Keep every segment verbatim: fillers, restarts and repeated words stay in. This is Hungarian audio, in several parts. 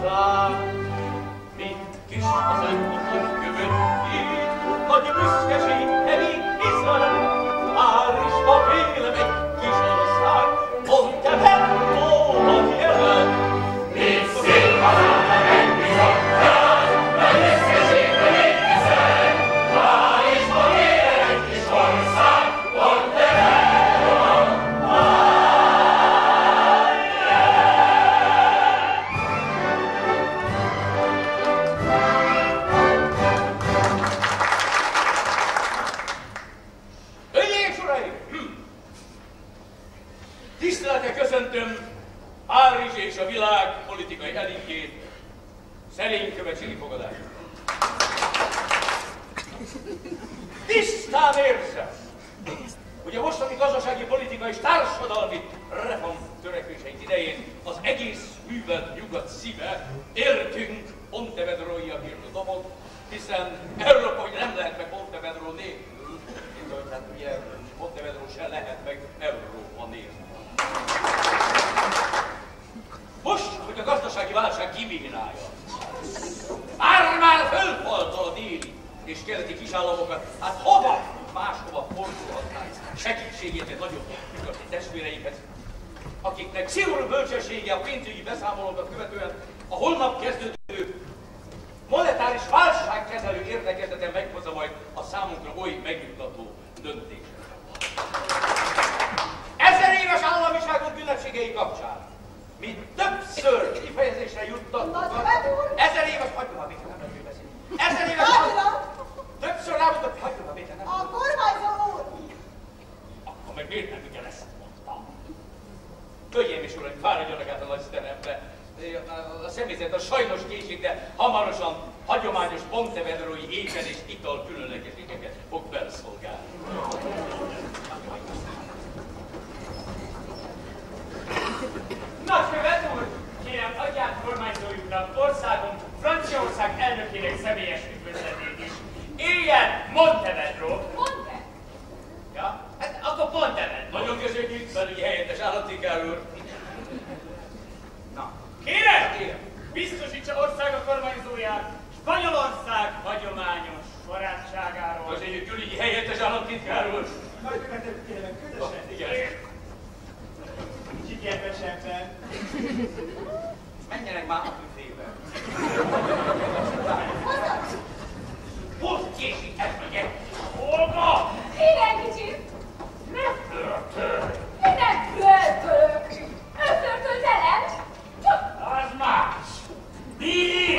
ország, mint kis az önmutunk követít, nagy büszkeség elég hiszen, Párizsba vélem egy kis ország, Monteverróban jelen. Mint szép hazánk megbizonytál, nagy büszkeség elég hiszen, Párizsba vélem egy kis ország, Monteverróban tisztelete köszöntöm Párizs és a világ politikai elitjét, szerény követségi fogadást. Tisztán érzem, hogy a mostani gazdasági, politikai és társadalmi reform törekvéseink idején az egész művelt nyugat szíve értünk Pontevedróiak írta dobott, hiszen Európa hogy nem lehet meg Pontevedró nélkül, tehát ugye Pontevedró se lehet meg Európa nélkül. Most, hogy a gazdasági válság kiménálja, már-már fölfalta a déli és keleti kisállamokat, hát hova máshova fordulhatnánk segítségét nagyobb nyugati testvéreikhez, akiknek szigorú bölcsessége a pénzügyi beszámolókat követően a holnap kezdődő monetáris válságkezelő értekezleten meghozza majd a számunkra oly megnyugtató döntést. Ezer éves államiságunk ünnepségei kapcsán mi többször kifejezésre juttattuk. Ezer éves, hagyjuk a békén, nem lehet beszélni. Ezer éves államiságunk. Többször rámutat, hagyjuk a békén, nem lehet. A kormányzó úr! Akkor meg miért nem ugyanezt mondtam? Hölgyeim és uraim, fáradjanak át a nagy terembe. A személyzet a sajnos késik, de hamarosan hagyományos pontevedrói étel és ital különlegességeket fog felszolgálni. Nagykövet úr, kérem adját kormányzójuknak országunk Franciaország elnökének személyes üdvözletét is. Éljen Montevedro! Monte? Ja, hát akkor Pontevedro. Nagyon köszönjük, belügyi helyettes államtitkár úr. Na, kérem! Kérem! Biztosítsa országa kormányzóját Spanyolország hagyományos barátságáról. Köszönjük, külügyi helyettes államtitkár úr. Nagykövetet kérem, ködösen. Igen. Kicsit kedvesebben. Menjenek már a büfébe. Hogy késik ez meg egy? Hova? Igen, kicsit! Ne flörtölj! Nem flörtölök! Ő flörtölt velem! Csak... Az más! Mi?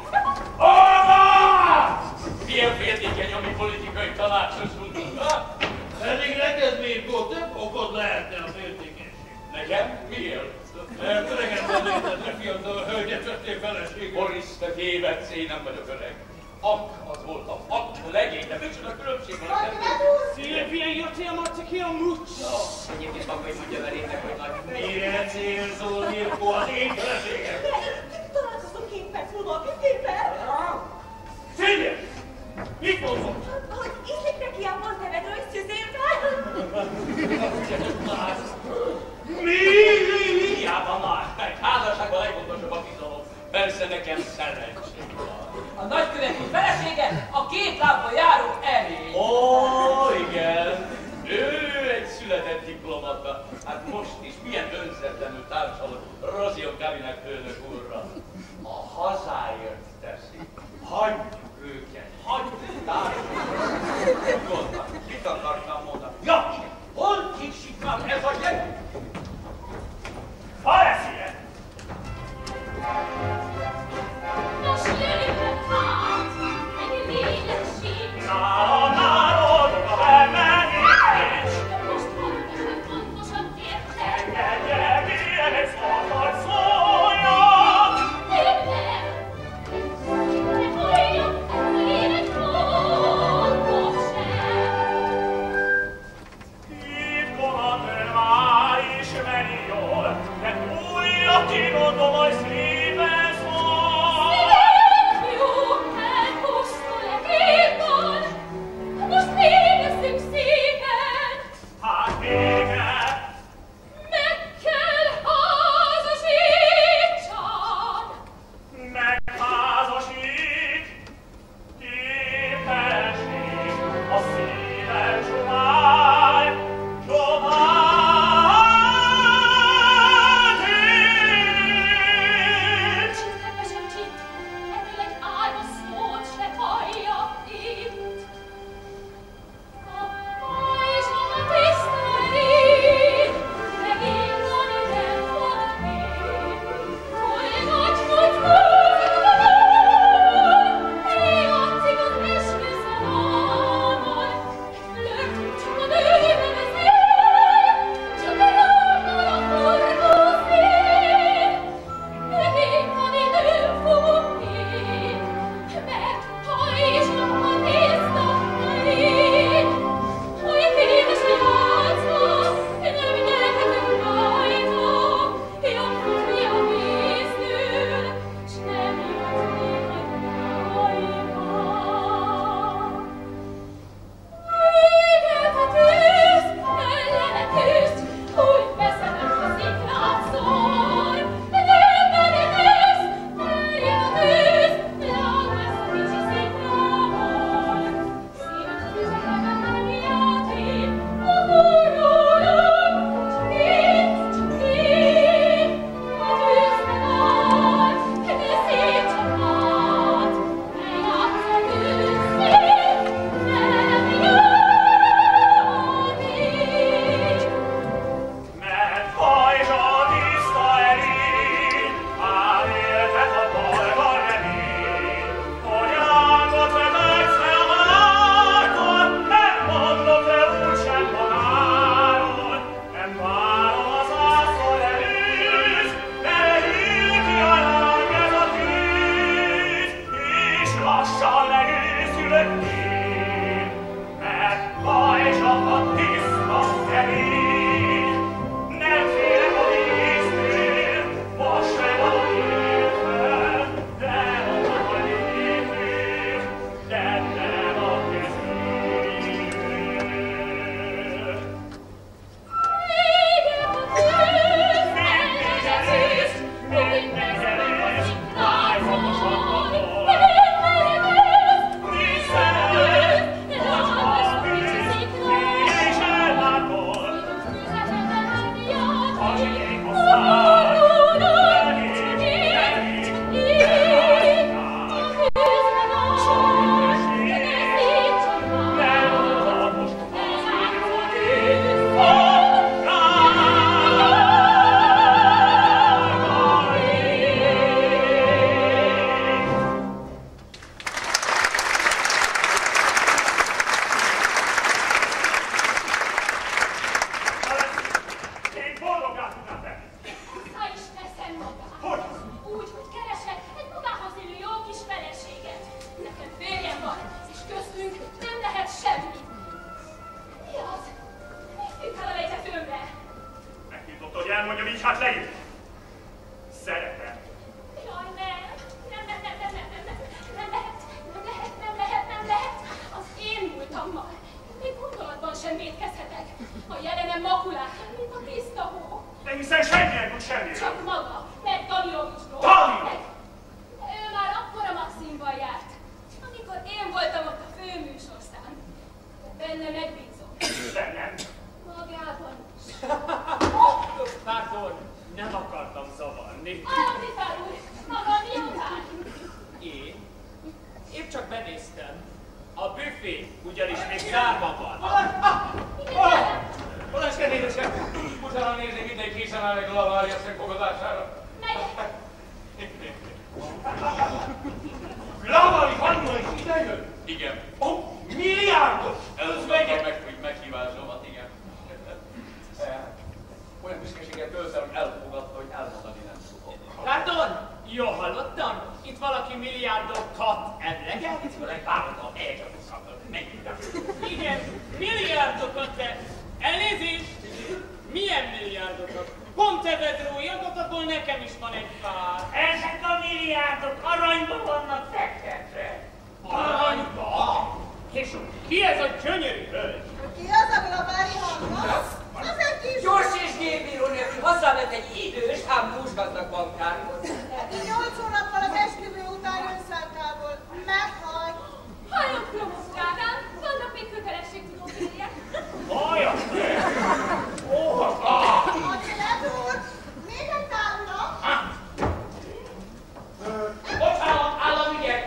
Hova? Milyen féltékeny a mi politikai tanácsosunk? Pedig neked, Mirko, több okod lehetne a féltékenység. Nekem? Miért? Mert öregen tennétek fiatal hölgyet vettél feleségül. Boris, te tévedsz, én nem vagyok öreg. Ak, az voltam, ak legény, de micsoda különbség van. Nagykövet úr! Szilvia, io ti amo, te quiero mucho. Egyébként maga is mondja velétek, hogy nagy... Mire célzol, Mirko, az én feleségem? Találkoztunk két perc múlva a büfében! Szilvia! Mit mondod? Hogy ízlik neki a Montevedrói szüzével? Mi? Hiába már meg. Házasságban legfontosabb a bizalom. Persze nekem szerencsém van. A nagyköveti felesége a két lábbal járó erély. Ó, igen. Ő egy született diplomata. Hát most is milyen önzetlenül társalog Rozion Kalinek főnök úrra. A hazáért teszi. Hagyjuk őket, hagyjuk társadalmat. Gondolom, mit akartam mondani? Ja, igen. Hol késik már ez a gyerek? Alessia! Nos, jöjjön hát! Egy lényegség! Nála, nála, a bemenés! Most valamit, hogy pontosan érted? Engedje, milyen egy szabad szóljon! ugyanis még zárva van. Balázs, kedvédesem! Utána nézni, mindegy készen áll egy Lavári asszony fogadására. Megyek! Lavári Hanna is idejön? Igen. Ó, oh, milliárdos! Először meg, hogy meghívásomat, igen. Olyan büszkeséget töltem, hogy elfogadta, hogy elmondani nem tudom. Látod? Jól hallottam? Itt valaki milliárdokat emleget? Egy pártal, egy a visszakör, menjünk. Igen, milliárdokat, de elnézést! Milyen milliárdokat? Pontevedrói adatakból nekem is van egy pár. Ezek a milliárdok aranyban vannak fektetve. Aranyba? És ki ez a gyönyörű hölgy? Ki az a Lavári Hanna? Az egy kis... Gyors és gépbíró nélkül hazament egy idős, ám húsgazdag bankárhoz. Neki nyolc hónappal az esküvő után önszántából meghalt. Hallok, Promosz drágám, vannak még kötelességtudó férjek. Vajon? Ó, Adélet úr, még egy távla. Bocsánat, államügyek!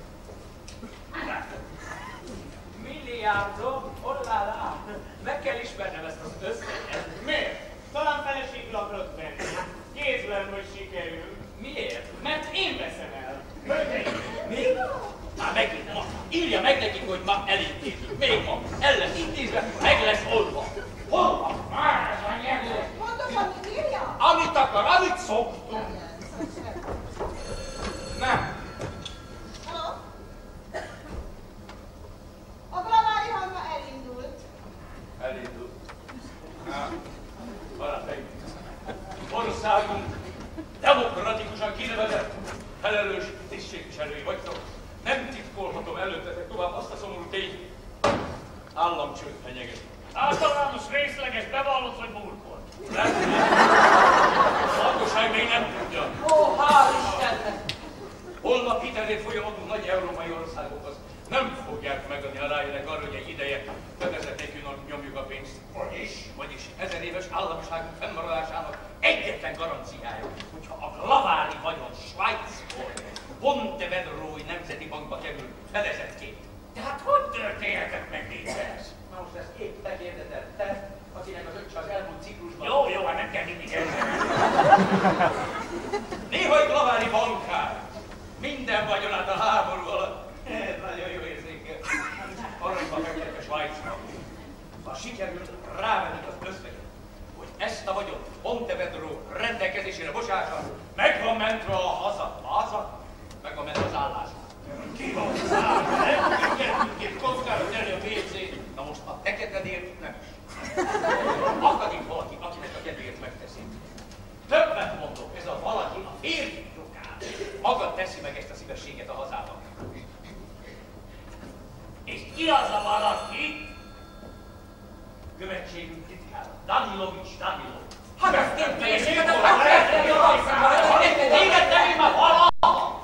milliárdok, ollálá! Meg kell ismernem ezt az összeget. Miért? Talán feleségül akarod venni. Kézlem, hogy sikerül. Miért? Mert én veszem el. Hölgyeim! Mi? Már megint ma. Írja meg nekik, hogy ma elintézzük. Még ma. El lesz intézve, meg lesz olva. Hol van? Már ez a nyelő. Pontosan mit írja? Amit akar, amit szoktunk. Nem. Halló? A Lavári Hanna elindult. Elindult. Barátaim, országunk demokratikusan kinevezett, felelős tisztségviselői vagytok. Nem titkolhatom előttetek tovább azt a szomorú tényt, államcsőd fenyeget. Általános részleges bevallott vagy burkolt? A lakosság még nem tudja. Ó, hál' Istennek! Holnap hitelét folyamatunk nagy európai országokhoz. Nem fogják megadni, ha rájönnek arra, hogy egy ideje fedezet nélkül nyomjuk a pénzt. Vagyis? Vagyis ezer éves államiságunk fennmaradásának egyetlen garanciája, hogyha a Lavári vagyon Svájcból Pontevedrói Nemzeti Bankba kerül fedezetként. Tehát hogy történhetett meg mindez? Na most ezt épp te kérdezed, te, akinek az öccse az elmúlt ciklusban... Jó, jó, hát nem kell mindig ezzel. Néha egy Lavári bankár minden vagyonát a háború alatt nagyon jó érzékel. Aranyba fektetve Svájcba. Ha sikerül rávenni az összeget, hogy ezt a vagyont Pontevedró rendelkezésére bocsássa, meg van mentve a haza, haza, meg van mentve az állás. Ki van száll? Nem tudjuk két kockára tenni a vécét. Na most a te kedvedért nem is. Akad itt valaki, akinek a kedvéért megteszi. Többet mondok, ez a valaki a férfi drukán. Maga teszi meg ezt a szívességet a hazában. És ki az a valaki? Követségünk titkár, Danilovics Danilov. Hát ezt képviselőséget, Téged a nem már valaha!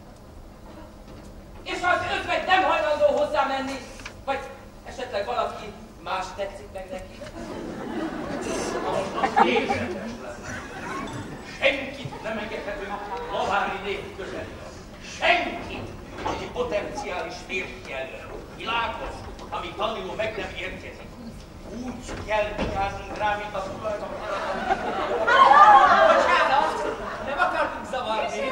És az özvegy nem hajlandó hozzá menni, vagy esetleg valaki más tetszik meg neki? Az érzetes lesz. Senkit nem engedhetünk Lavári nép közelére. Senkit, aki potenciális férfi elő. Világos, ami Danilo meg nem érkezik. Úgy kell vigyáznunk rá, mint a tulajdonos. Bocsánat, nem akartunk zavarni.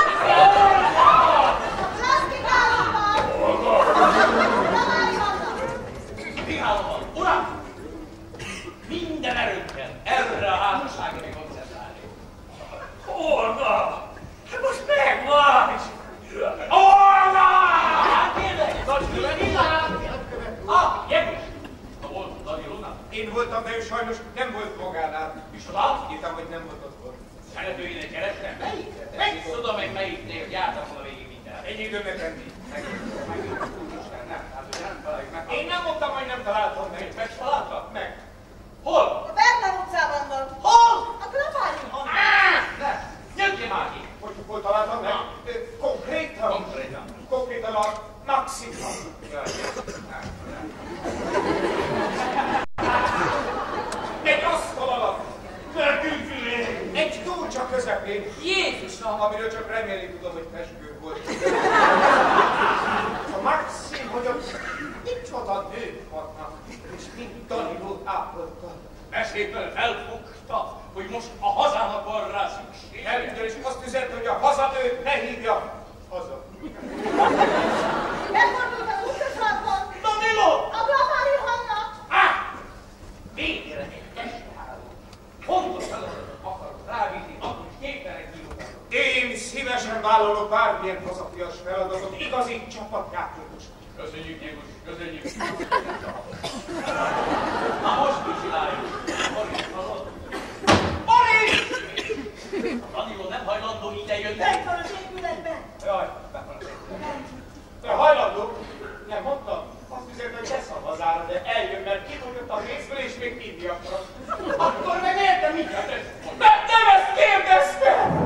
Bírálom, uram! Minden erőnkkel erre a házasságra koncentrálni. Olga! Hát most megvan! Olga! Hát kérlek, nagykövet Ilán! Ah, Jegus! Na volt Danilónál? Én voltam, de ő sajnos nem volt magánál. Micsoda? Írtam, hogy nem volt otthon. Szeretőjének kerestem? Melyikre? Meg tudom, hogy melyiknél, hogy jártam volna végig minden. Ennyi időben tenni. Megint, úristen, nem. Hát, hogy nem találjuk meg. Én nem mondtam, hogy nem találtam meg. Megtaláltak? Meg. Hol? A Berna utcában van. Hol? A Lavári Hanna. Á! Ne! Jöjjön már ki! Hogy hol találtam meg? Ö, Konkrétan. Konkrétan. Konkrétan a Maximban. Egy asztal alatt. Verkülfülé! Egy túlcsa közepén. Jézusom! Amiről csak remélni tudom, hogy pezsgő volt. súlyos feladatot, igazi csapatjátékos. Köszönjük, Jézus, köszönjük. Na most mi csináljuk? Boris, hallod? Boris! A Danilo nem hajlandó ide jönni. Bent van az épületben! Jaj, be van az épületben. Te hajlandó? Nem mondtam. Azt üzett, hogy beszavazára, de eljön, mert kimondott a részből, és még indiakra. Akkor meg értem, mit hát ez? Mert nem ezt kérdeztem!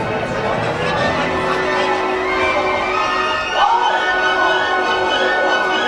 Boris!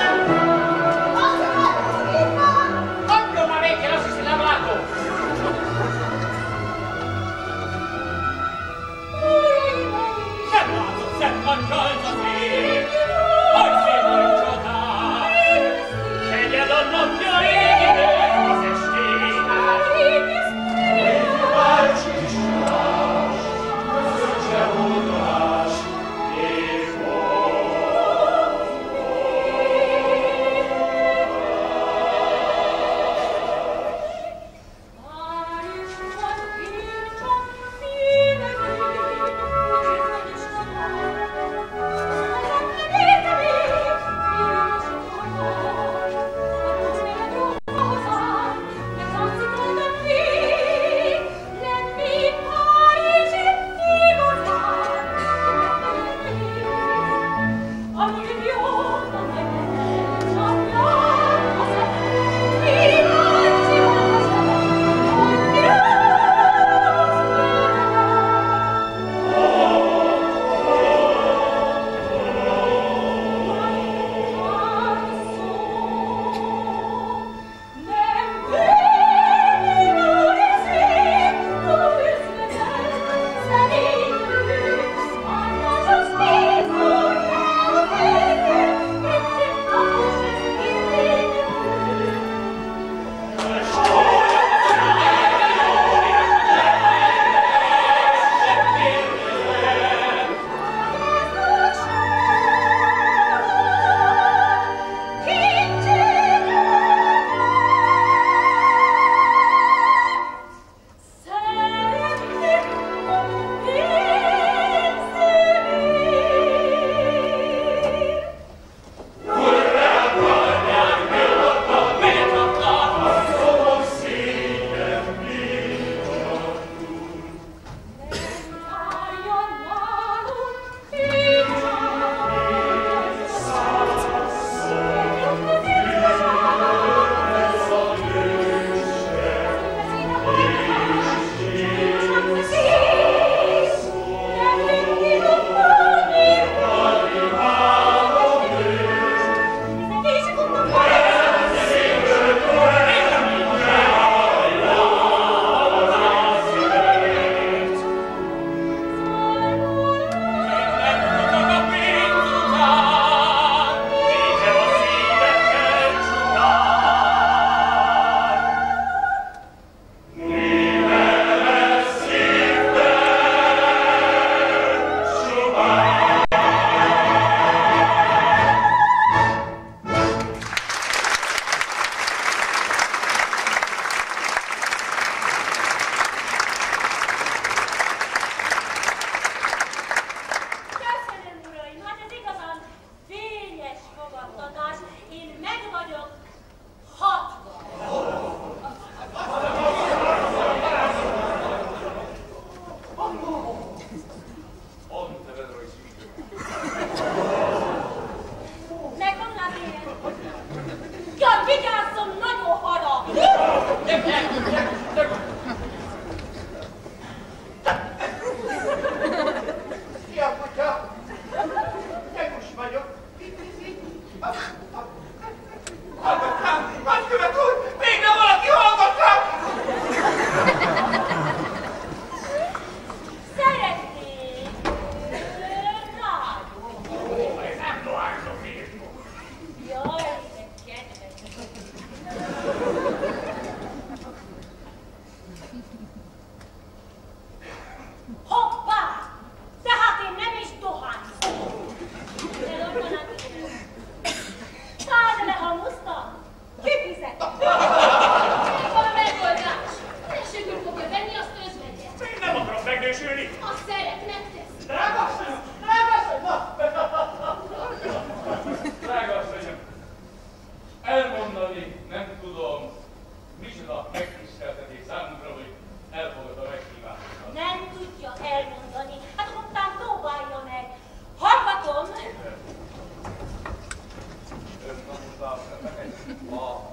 A...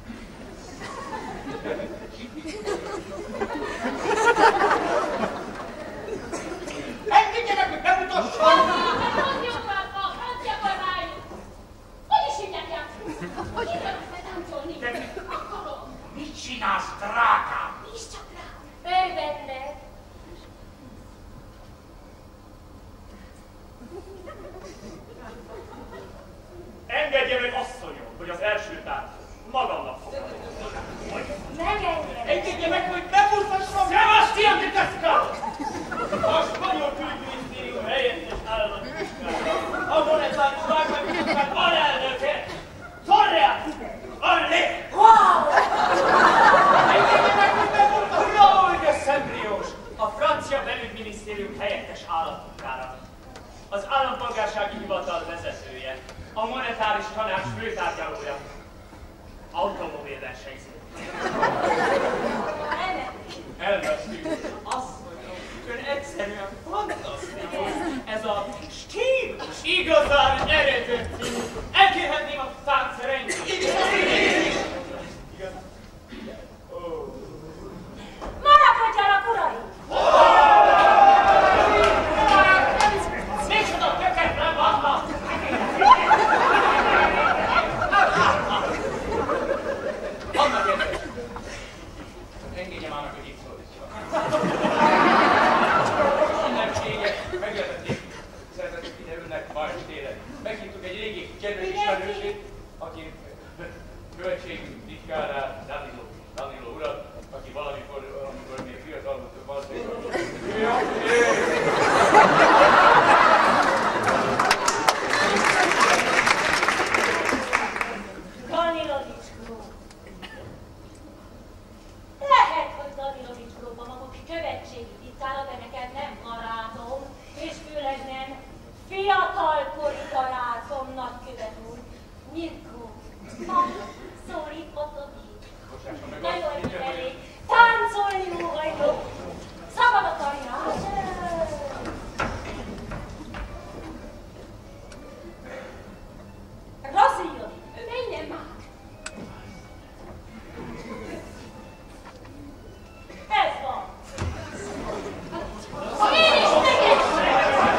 Engedje meg, hogy bemutassam! Az jó pápa, francia kormány! Hogy is hívják játszani? Hívjanak fel táncolni! Akarom! Mit csinálsz, drágám? Nincs csak rám! Bővennek! Engedje meg, asszonyom, hogy az első táncot magamnak fogadom. Megengedem! Engedje meg, hogy bemutassam! Sebastian de Cascado! A spanyol külügyminisztérium helyettes államtitkára, a monetáris vágánybizottság alelnöke, Torreal! Allé! Wow! Engedje meg, hogy bemutassam! Raúl de Sembriós, a francia belügyminisztérium helyettes államtitkára, az állampolgársági hivatal vezetője, a monetáris tanács főtárgyalója, automobilversenyző. Elvesztünk. Azt mondom, ön egyszerűen fantasztikus. Ez a stílus igazán eredeti. Elkérhetném a tánc rendjét. Maradjanak, uraim! Micsoda köketlen vannak! Annak érdekes! Engedje már meg, hogy itt szólítsa. Mindenségek megjelentették, szeretetük ide ülnek ma estére. Meghívtuk egy régi kedves ismerősét, aki követségünk titkárát, Danilo, Danilo urat, aki valamikor, amikor még fiatal volt, valószínűleg. Danilovics Gróf. Lehet, hogy Danilovics Gróf a maguk követségi titkára, de neked nem barátom, és főleg nem fiatalkori barátom, nagykövet úr. Mirko, ma szólíthatom így. Nagyon elég. Táncolni óhajtok. Szabad a karját. Rosszíjon, menjen már. Ez van. Én is megértem.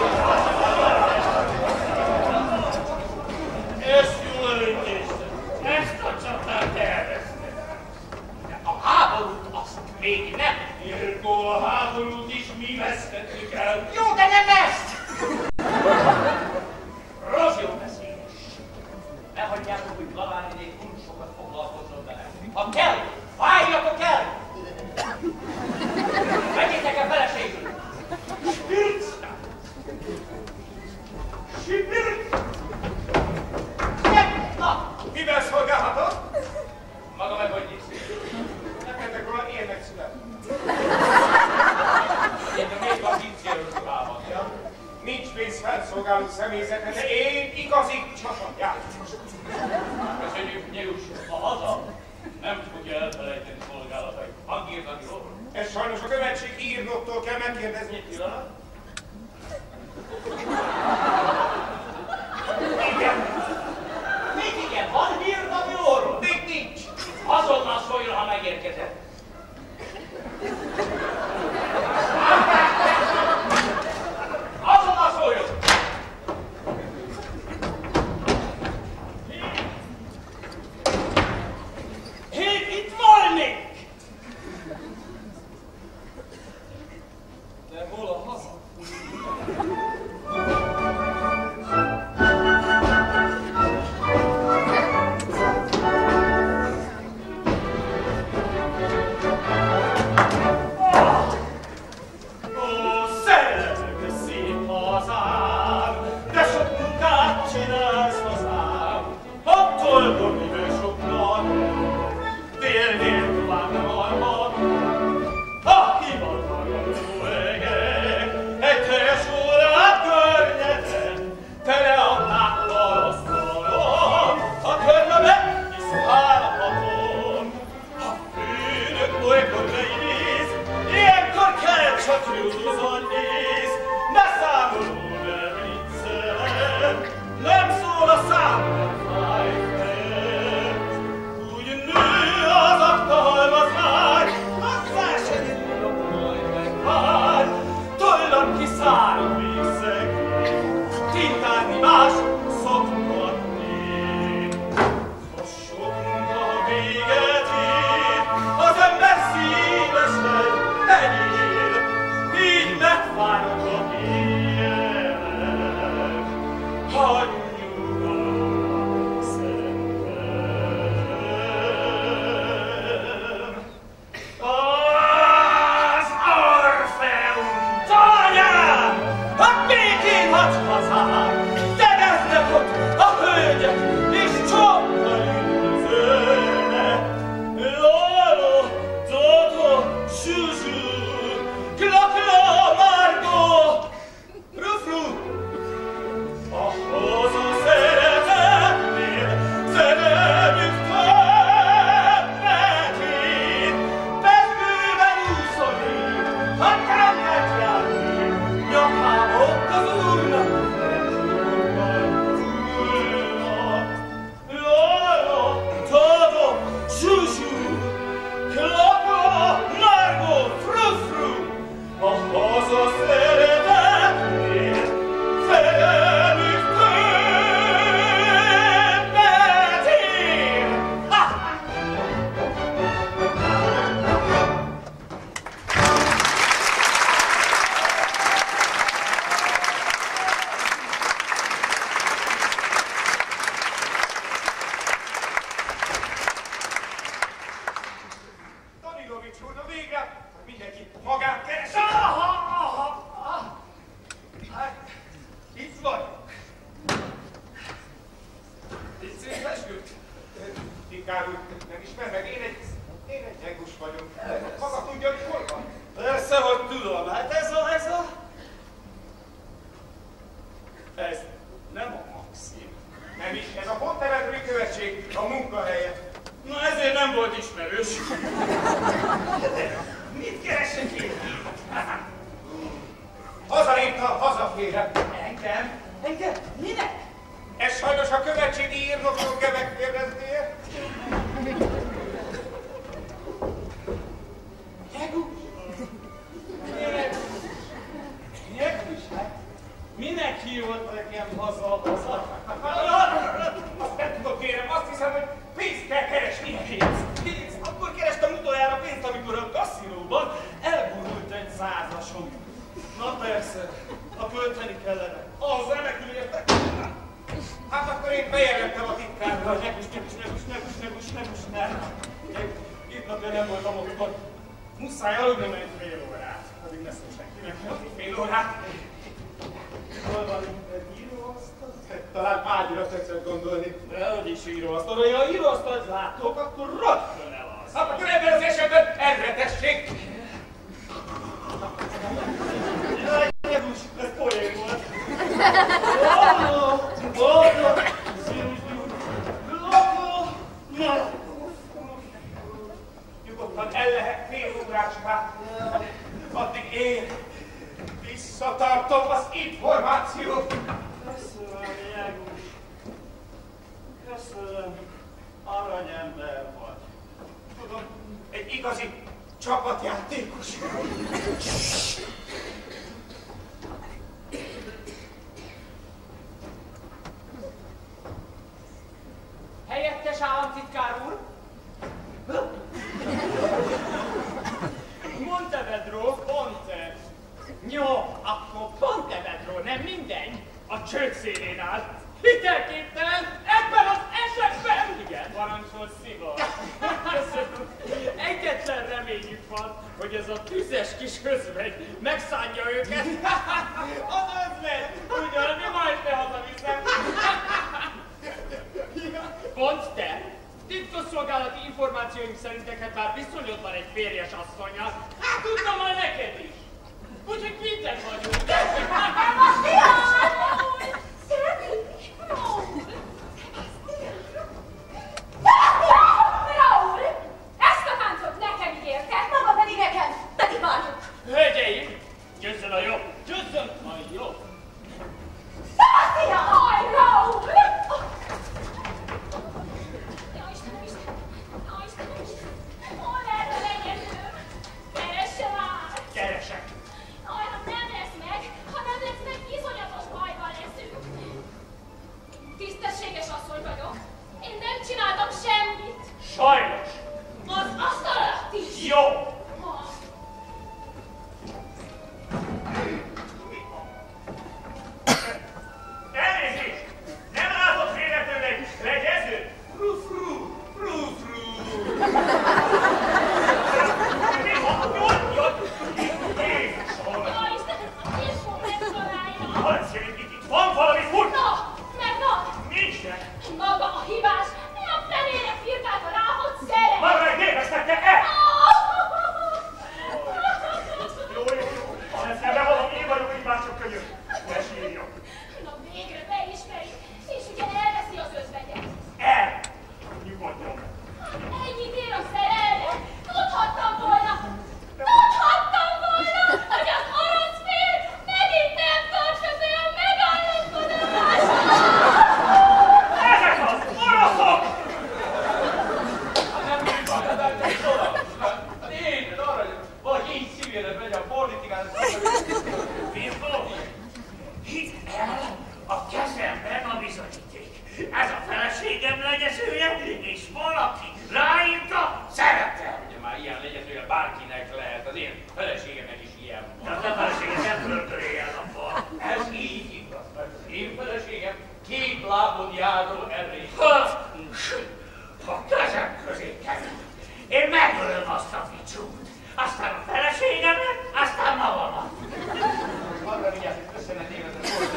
Ezt jól elintézted. Ezt a csatát tervezted. De a háborút azt még nem. Mirko, a háborút is mi vesztettük el. Jó, de nem ezt! Rossz jó beszélés. Ne hagyjátok, hogy Laván idén túl sokat foglalkozzon vele. Ha kell, várjatok el! Vegyétek el feleségül! Spirc! Spirc! Na, Mivel szolgálhatok? maga meg hogy néz. Nekednek róla ilyenek születni. Én még van pincéről ruhában. Nincs pénz felszolgáló személyzetre, de én igazi csapatját. Köszönjük, Nyilus, a haza nem fogja elfelejteni szolgálatait. Hangírtani róla. Ez sajnos a követség írnoktól kell megkérdezni egy pillanat. Igen. Még igen, van hírnami orról? Még nincs. Azonnal szóljon, ha megérkezett. Azonnal szóljon! Hét, itt volnék! De hol a haza? véget ér, az ember szívesen enyér, így megvárok élek, hagyj nyugodj, szeretem. Az Orfeum tanyán, a békén hagy hazám, tegeznek ott a hölgyek, és csomra üdvözölnek. Lolo, Toto, Zsuzsu, Klakla, Margot, Rufru, a hozó szeretetnél, szerelmük többetét, pesgőben úszom én, a kánket járni, nyakám ott az úrnak, Lolo, Toto, Zsuzsu, Klakla, Margot, Frufru, a haza szeretetnél, szerelmük többet ér. Ha! Danilovics úr, na végre mindenki magát keres. Aha, aha, aha. Hát, itt vagy. Itt szépesült. Titkár úr, nem ismer meg, én egy, én egy nyegus vagyok. Maga tudja, hogy hol van? Persze, hogy tudom. Hát ez a, ez a... Ez nem a Maxim. Nem is, ez a Pontevedői Követség, a munkahelye. Na ezért nem volt ismerős. Mit keresek én? Hazalépte a hazafére. Engem? Engem? Minek? Ez sajnos a követségi írnokról kell megkérdeznie. Nyegus? Nyegus, hát minek hívott nekem haza, haza? Azt nem tudok, kérem, azt hiszem, hogy pénzt kell keresni. Pénzt, pénzt. Akkor kerestem utoljára pénzt, amikor a kaszinóban elburult egy százasom. Na persze, ha költeni kellene. Ahhoz remekül értek. Hát akkor én bejelentem a titkárra. Negus, negus, negus, negus, negus, negus, nem. Én két napja nem voltam otthon. Muszáj aludni menni fél órát. Addig ne szólj senkinek. Fél órát. Hol van egy íróasztal? Talán ágyra tetszett gondolni. Dehogy is íróasztal. Ha ilyen íróasztalt látok, akkor rögtön elalszom. Hát akkor ebben az esetben erre tessék. Jaj, Negus, ez poén volt. Lolo, Lolo, Zsuzsu, Lolo, Margot. Nyugodtan el lehet fél óráská. Addig én visszatartom az információt. Köszönöm, Negus. Köszönöm. Aranyember vagy. Tudom, egy igazi csapatjátékos. Helyettes államtitkár úr! Montevedro, Ponte. Jó, akkor Pontevedro, nem mindegy. A csőd szélén áll. Hitelképtelen ebben az esetben! Igen, parancsol szigor. Köszönöm. Egyetlen reményük van, hogy ez a tüzes kis közvegy megszánja őket. Az az lesz, ugyan mi majd te hazaviszem. Pont te? Titkosszolgálati információink szerint neked már viszonyodban egy férjes asszonnyal. Hát tudtam már neked is. Úgyhogy kvítek vagyunk. Raúl! Ezt a táncot nekem ígérted, maga pedig nekem. Pedig várjuk. Hölgyeim, jözzön a jó! Jözzön a jó! Szia! Aj, Raúl! Ja, Istenem, Istenem! Ja, Istenem, Istenem! Hol lehet a legyezőm? Keresse már! Keresek! Aj, ha nem lesz meg, ha nem lesz meg, iszonyatos baj Sajnos. Az asztal alatt is. Jó. Ha. Elnézést! Nem látott véletlenül egy legyezőt? Fru-fru, fru-fru. Mi van? Jaj, jaj! Jézusom! Jaj, Istenem, a férfó megtalálja. Ha lesz jön itt, itt van valami furt? Na, meg na. Nincsen! Maga a hibás. Mi a fenére firkálta rá, hogy szeret. Már megnézeztette-e? Jó, jó, jó. Ha ezt nem bevallom, én vagyok a hibások közül. Ne sírjak. Na végre beismeri, és ugye elveszi az özvegyet. El! Nyugodjon meg. Ennyit ér a szerelme. Tudhattam volna, tudhattam volna, hogy az orosz fél megint nem tartsa be a megállapodást. Ezek az oroszok! Hát nem úgy van, de hát egy oda. Hát én, de arra, hogy valahogy így szívére megy a politikán. Firfó, hidd el, a kezemben a bizonyíték. Ez a feleségem legyezője, és valaki ráírta, szeretem. Ugye már ilyen legyezője bárkinek lehet, az én feleségemnek is ilyen De van. a te feleséged nem pörköli el nappal. Ez így igaz, mert az én feleségem két lábon járó erős. Ha, ha kezem közé kerül, én megölöm azt a ficsút. Aztán a feleségemet, aztán magamat. Arra vigyázz, hogy össze ne tévedre volt.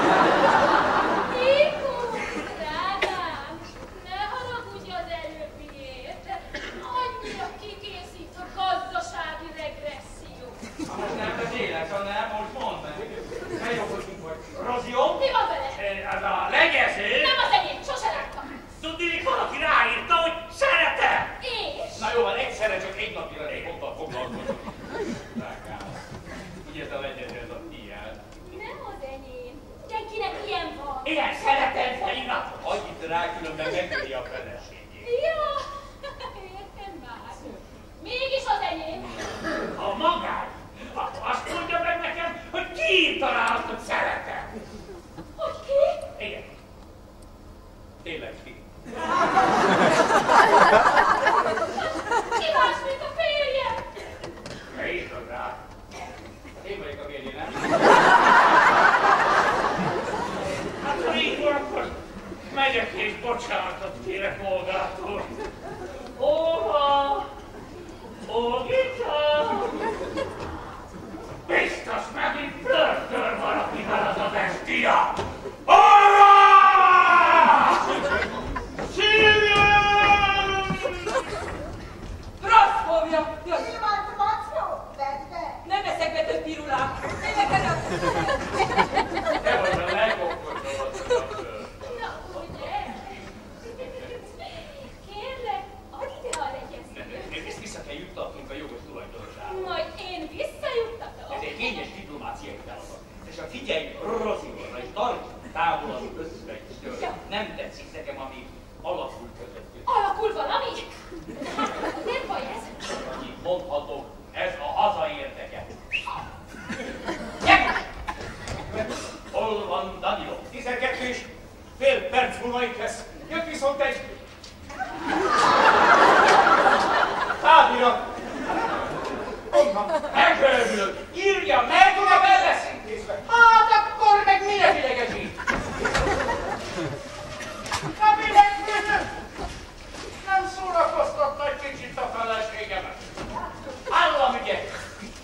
Nikó, drágám, ne haragudj az előbbiért. Annyira kikészít a gazdasági regresszió. Most nem beszélek, hanem most mondd meg. Ne jogosunk vagy. Rozió? Mi van vele? Ez a legyező, Nem az enyém, sose láttam. tudni, valaki ráírta, hogy szeretem. És? Na jó, van, egyszerre csak egy napira egy ponttal foglalkozunk. Drágám, ugye ez a legyező, ez a tiéd. Nem az enyém. Mindenkinek ilyen van. Ilyen szeretem feliratot. Hagyj itt rá, különben megöli a feleségét. Ja, értem már. Mégis az enyém. A magán, akkor azt mondja meg nekem, hogy ki írta rá azt, hogy szeretem. Hogy ki? Igen. Tényleg ki? Ki más, mint a férjem? Ne írtad rá. Én vagyok a férje, nem? Hát ha így van, akkor megyek és bocsánatot kérek Olgától. Olga! Olgita! Biztos megint pörköl valakivel az a bestia! Olga! Szilvia! Praszkovja! Jaj, Nyilván Macó, vedd be! nem veszek be több pirulát! Tényleg el Te vagy a legokosabb a földön. Na, ugye? Kérlek, adj ide a legyezőt. Ezt vissza kell juttatnunk a jogos tulajdonosára. Majd én visszajuttatom. Ez egy kényes diplomáciai feladat. És a figyelj Rozióra, és tarts távol az özvegytől. Nem tetszik nekem, ami alakul közöttük. Alakul valami? Hát, miért baj ez? Annyit mondhatok, ez a haza érdeke. Gyere! Hol van Danilo? tizenkettő és fél perc múlva itt lesz. Jött viszont egy... távirat. Onnan. Megörülök! Írja meg, Tudom, el lesz intézve. hát akkor meg minek idegesít? Na minek megyek? Nem szórakoztatna egy kicsit a feleségemet. Államügyek!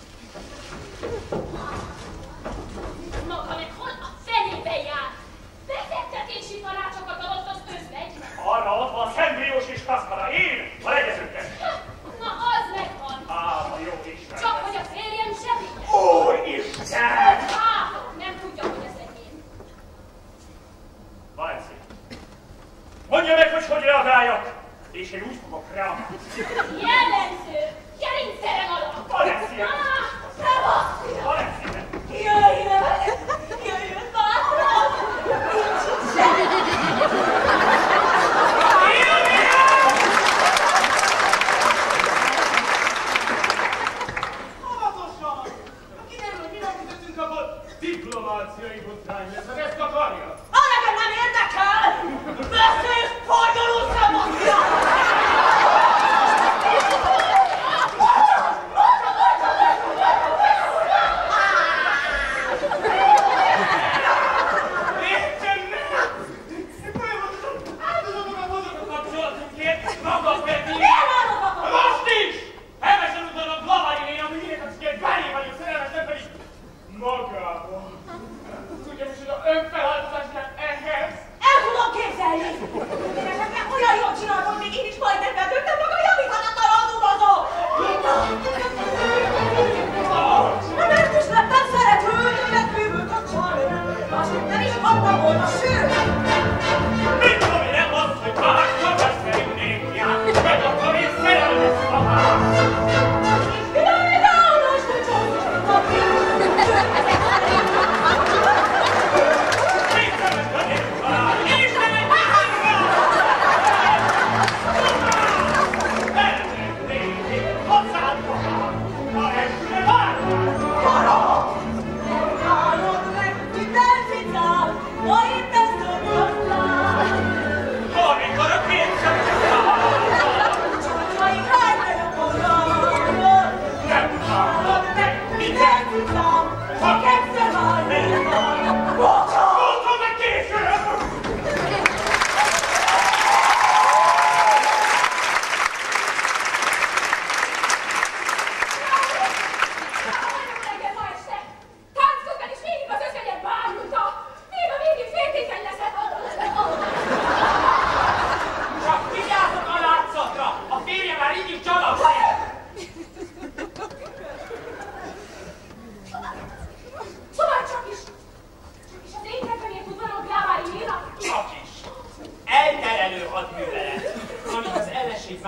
Maga meg hol a fenében jár? Befektetési tanácsokat adott az özvegy? Arra ott van Szendriós és Kaszkara, én a legyezőkkel. Na, az megvan. Á, a jó Isten. Csak hogy a férjem zsebében. Ó, Isten! Á, nem tudja, hogy ez enyém. Valenci, mondja meg, hogy hogy reagáljak, és én úgy fogok reagálni. Jellemző. Gerincteren alak. Valencia! Á, Sebastian. Valencia! Jöjjön! Jöjjön, bátran! Nincs itt semmi! Óvatosan! Kiderül, hogy mi nem közöttünk, abból diplomáciai botrány lesz, mert ezt akarja. Arra nem érdekel! Beszélsz, forduló Sebastian!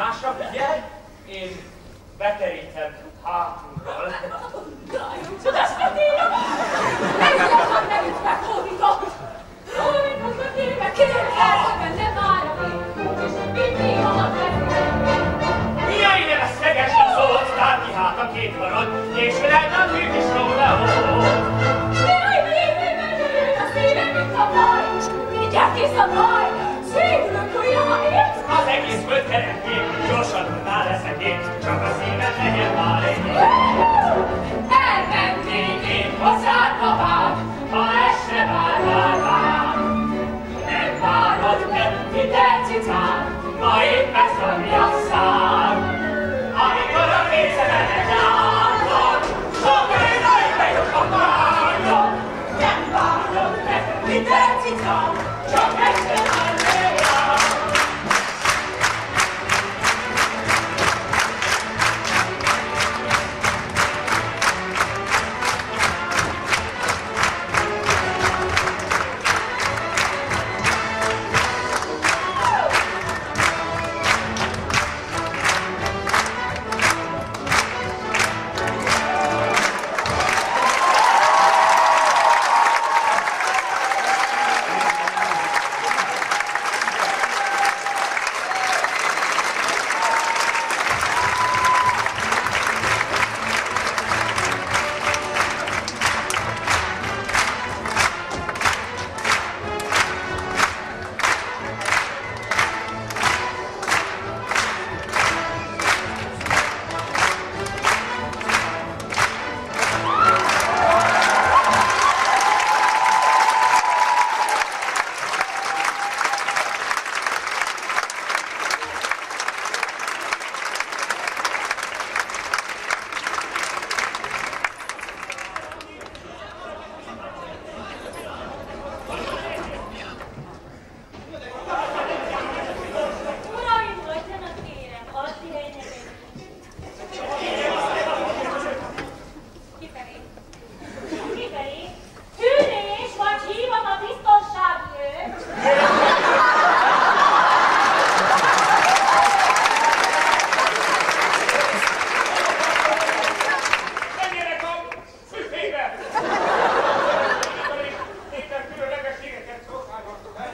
másra figyel, én beterítem hátulról. Csodas Medina! Megjelent nevét meghódított! Valamint az ötébe kérlek, nem várja még, és mindig hamar megfelelni. Milyen ide lesz szegesen szólt, tár ki hát a két varod, és veled a hűk is róla volt. Jaj, végül a szívem, mint a baj! Mindjárt kész a baj! Szédülök újra, érsz? Az egész föld teremtén, gyorsan tudnál leszek én, csak a szíved legyen már egy. Elmennék én hozzád babám, Ha este vár, vár, vár. nem várod meg, mi te cicám, Ma éppen szomj a szám. Amikor a kézemet járnak, sokáig megyek a párnak. nem várod meg, mi te cicám, Csak este vár, vár. uraim, hagyjanak kérem, hadd ide nekem. Kifelé. Kifelé. Tűnés, vagy hívom a biztonsági őrt. Menjenek a füfébe! Éppen különlegességeket szokálnak.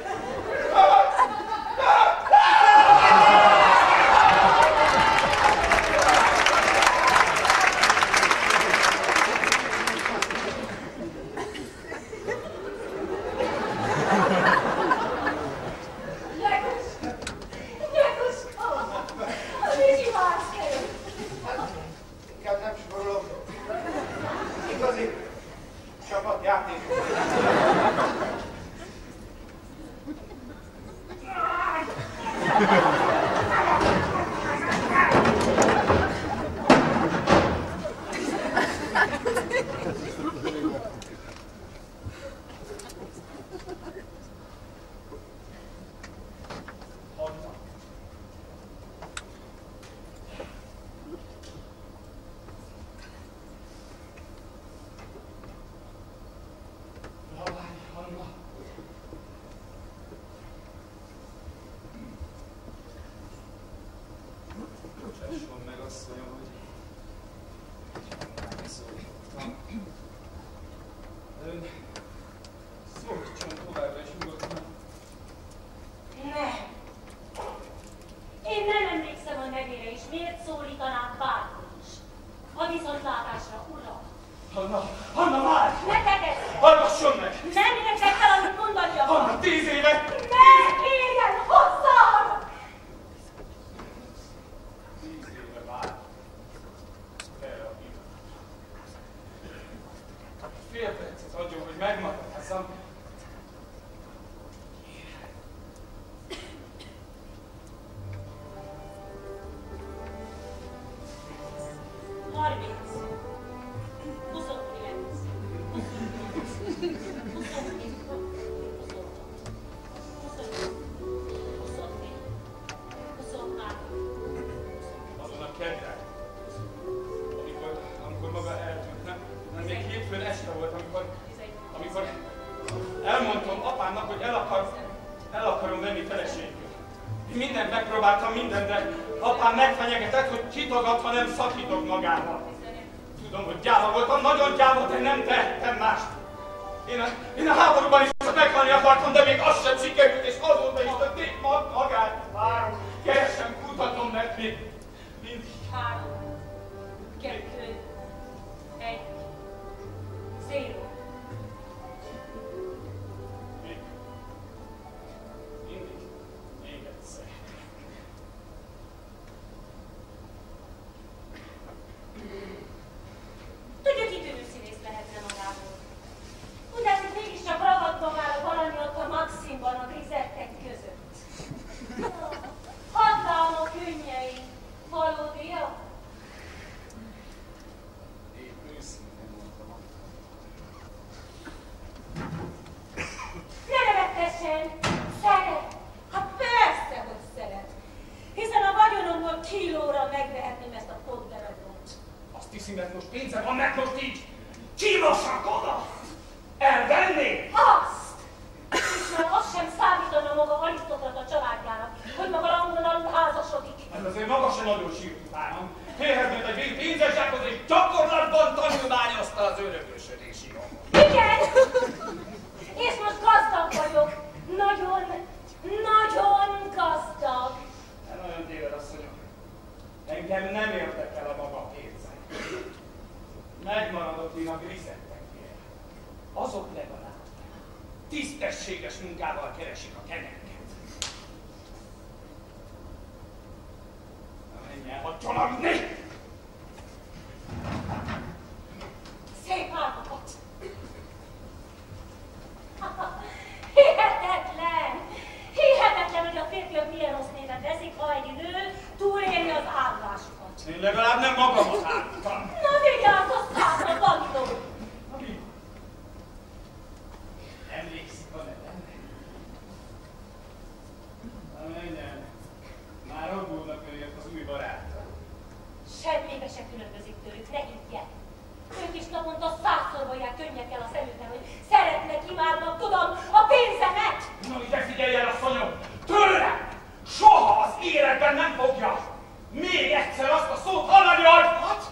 Jekus! Jekuska! Mit csinálsz te? Inkább nem sporolom. Igazi csapatjáték. Lavány Hanna. Bocsásson meg, asszonyom, hogy megszólítottam. Ön szólítson továbbra is nyugodtan. Nem. Én nem emlékszem a nevére is, miért szólítanák bárhol is. A viszontlátásra, uram. Hanna, Hanna, várj! Ne tegezz! Hallgasson meg! Nem értek el, amit mondani akar! Hanna, tíz éve! Ne érjen hozzám! Tíz éve vár. Erre a pillanat. Fél percet adjon, hogy megmagyarázzam. Harminc. Huszonkilenc. Huszonhét. Huszonhat. Huszonnyolc. Huszonnégy. Huszonhárom. Azon a kedden, amikor, amikor maga eltűnt, nem? Nem, még hétfőn este volt, amikor, amikor elmondtam apámnak, hogy el, akar, el akarom venni feleségül. Mindent megpróbáltam, mindent, de apám aztán megfenyegetett, hogy kitagad, ha nem szakítok magával. Tudom, hogy gyáva voltam, nagyon gyáva, de nem tehettem mást. Én a, én a háborúban is csak meghalni akartam, de még az sem sikerült, és azóta is a tép magát várom. Keresem, kutatom, mert még mindig. Három, kettő, egy, zéro. Még, mindig, még egyszer. Tudja, kitűnő színész lehetne magából. Udán itt mégiscsak ragadva már a valami ott a Maximban a grizettek között. Hatalma könnyei, valódia? Én őszintén mondtam. Ne nevettessen! Szeret! Hát persze, hogy szeret! Hiszen a vagyonomból kilóra megvehetném ezt a podberadót. Azt hiszi, mert most pénze van, mert most így kimossak oda! Elvenni? Azt! És már az sem számítana maga arisztokrata családjának, hogy maga rangon házasodik. Ez azért maga sem nagyon sírt utánom. Félhez ment egy pénzes zsákhoz, és gyakorlatban tanulmányozta az örökösödési jogot. Igen! És most gazdag vagyok. Nagyon, nagyon gazdag. Nem olyan téved, asszonyom. Engem nem érdekel a maga pénze. Megmaradok én a grizetteknél. Azok legalább tisztességes munkával keresik a kenyerket. Na menj el, hadd csalagni! Szép álmokot! Hihetetlen! Hihetetlen, hogy a férfiak milyen rossz névet veszik, ha egy nő túlélni az állásukat. Én legalább nem magamat állítam. Na vigyázz, aztán a tanuló! Ami? Emlékszik a nevemre? Na menjen, már aggódnak önért az új baráttal. Semmibe se különbözik tőlük, ne higgyen. Ők is naponta százszor vallják könnyekkel a szemükben, hogy szeretnek, imádnak, tudom, a pénzemet! Na, ide figyelj el, asszonyom! Tőlem! Soha az életben nem fogja még egyszer azt a szót hallani, hogy... What?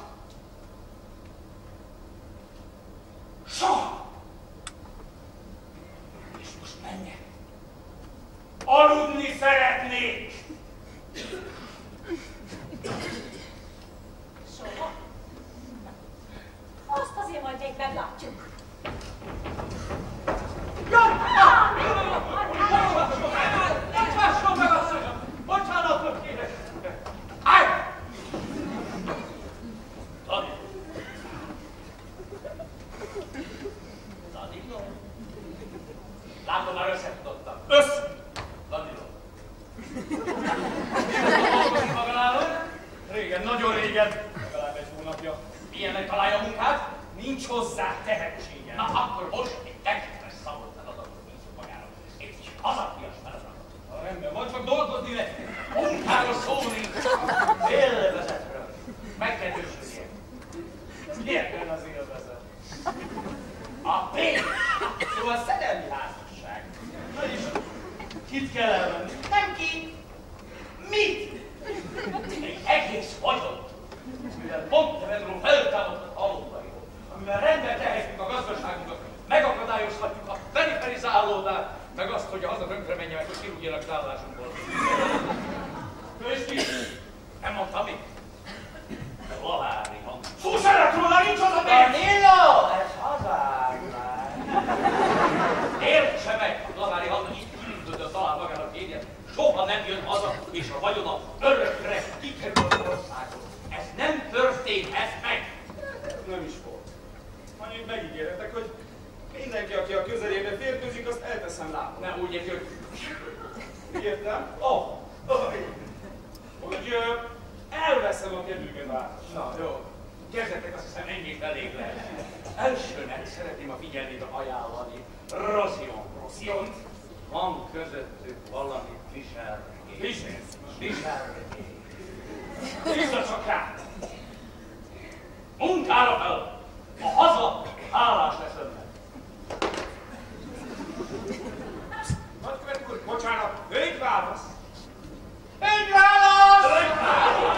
Soha! És most menjen! Aludni szeretnék! Soha? Azt azért majd még meglátjuk. Bocsássam meg, asszonyom! Bocsánatot kérek! Állj! Danilo! Danilo? Látom, már összetudottam. Össze! Danilo! Dolgozik maga nálunk? Régen, nagyon régen, legalább egy hónapja. Milyennek találja a munkát? Nincs hozzá tehetségem. Na, akkor most egy technikai szavot adatot bízunk magára. Egy hazafias feladatot. Ha rendben van, csak dolgozni neki. Munkáról szó nincs. Élvezetről. Meg kell győződnie. Milyen az élvezet? A pénz! Szóval szerelmi házasság. Na és kit kell elvenni? Nem ki! Mit? Egy egész vagyont, mivel Pontevedro feltámadott halottajról, amivel rendben tehetjük a gazdaságunkat, megakadályozhatjuk a periferizálódát, meg azt, hogy a haza tönkre menjen, meg hogy kirúgjanak az állásunkból. És ki? Nem mondtam mit? Lavári hang. Szó se lett róla, nincs az a pénz! Danilo! Ez hazárság! Értse meg, Lavári hang így kirindult talál magának kényet, soha nem jön haza, és a vagyona örökre kikerül az országot. Ez nem történhet meg! Nem is volt. Annyit megígérhetek, hogy mindenki, aki a közelébe férkőzik, azt elteszem lábon. Nem úgy érti, hogy... Értem? Ó, oh, oh, hogy ö, elveszem a kedvüket át. Na jó, kezdetek, azt hiszem ennyit elég lehet. Elsőnek szeretném a figyelmébe ajánlani Rosion. Rosziont? Van közöttük valami viselkedés. Viselsz? Viselkedés. Vissza csak rá! Munkára fel! A haza hálás lesz önnek. Nagykövet úr, bocsánat, egy válasz! Egy válasz! Egy válasz!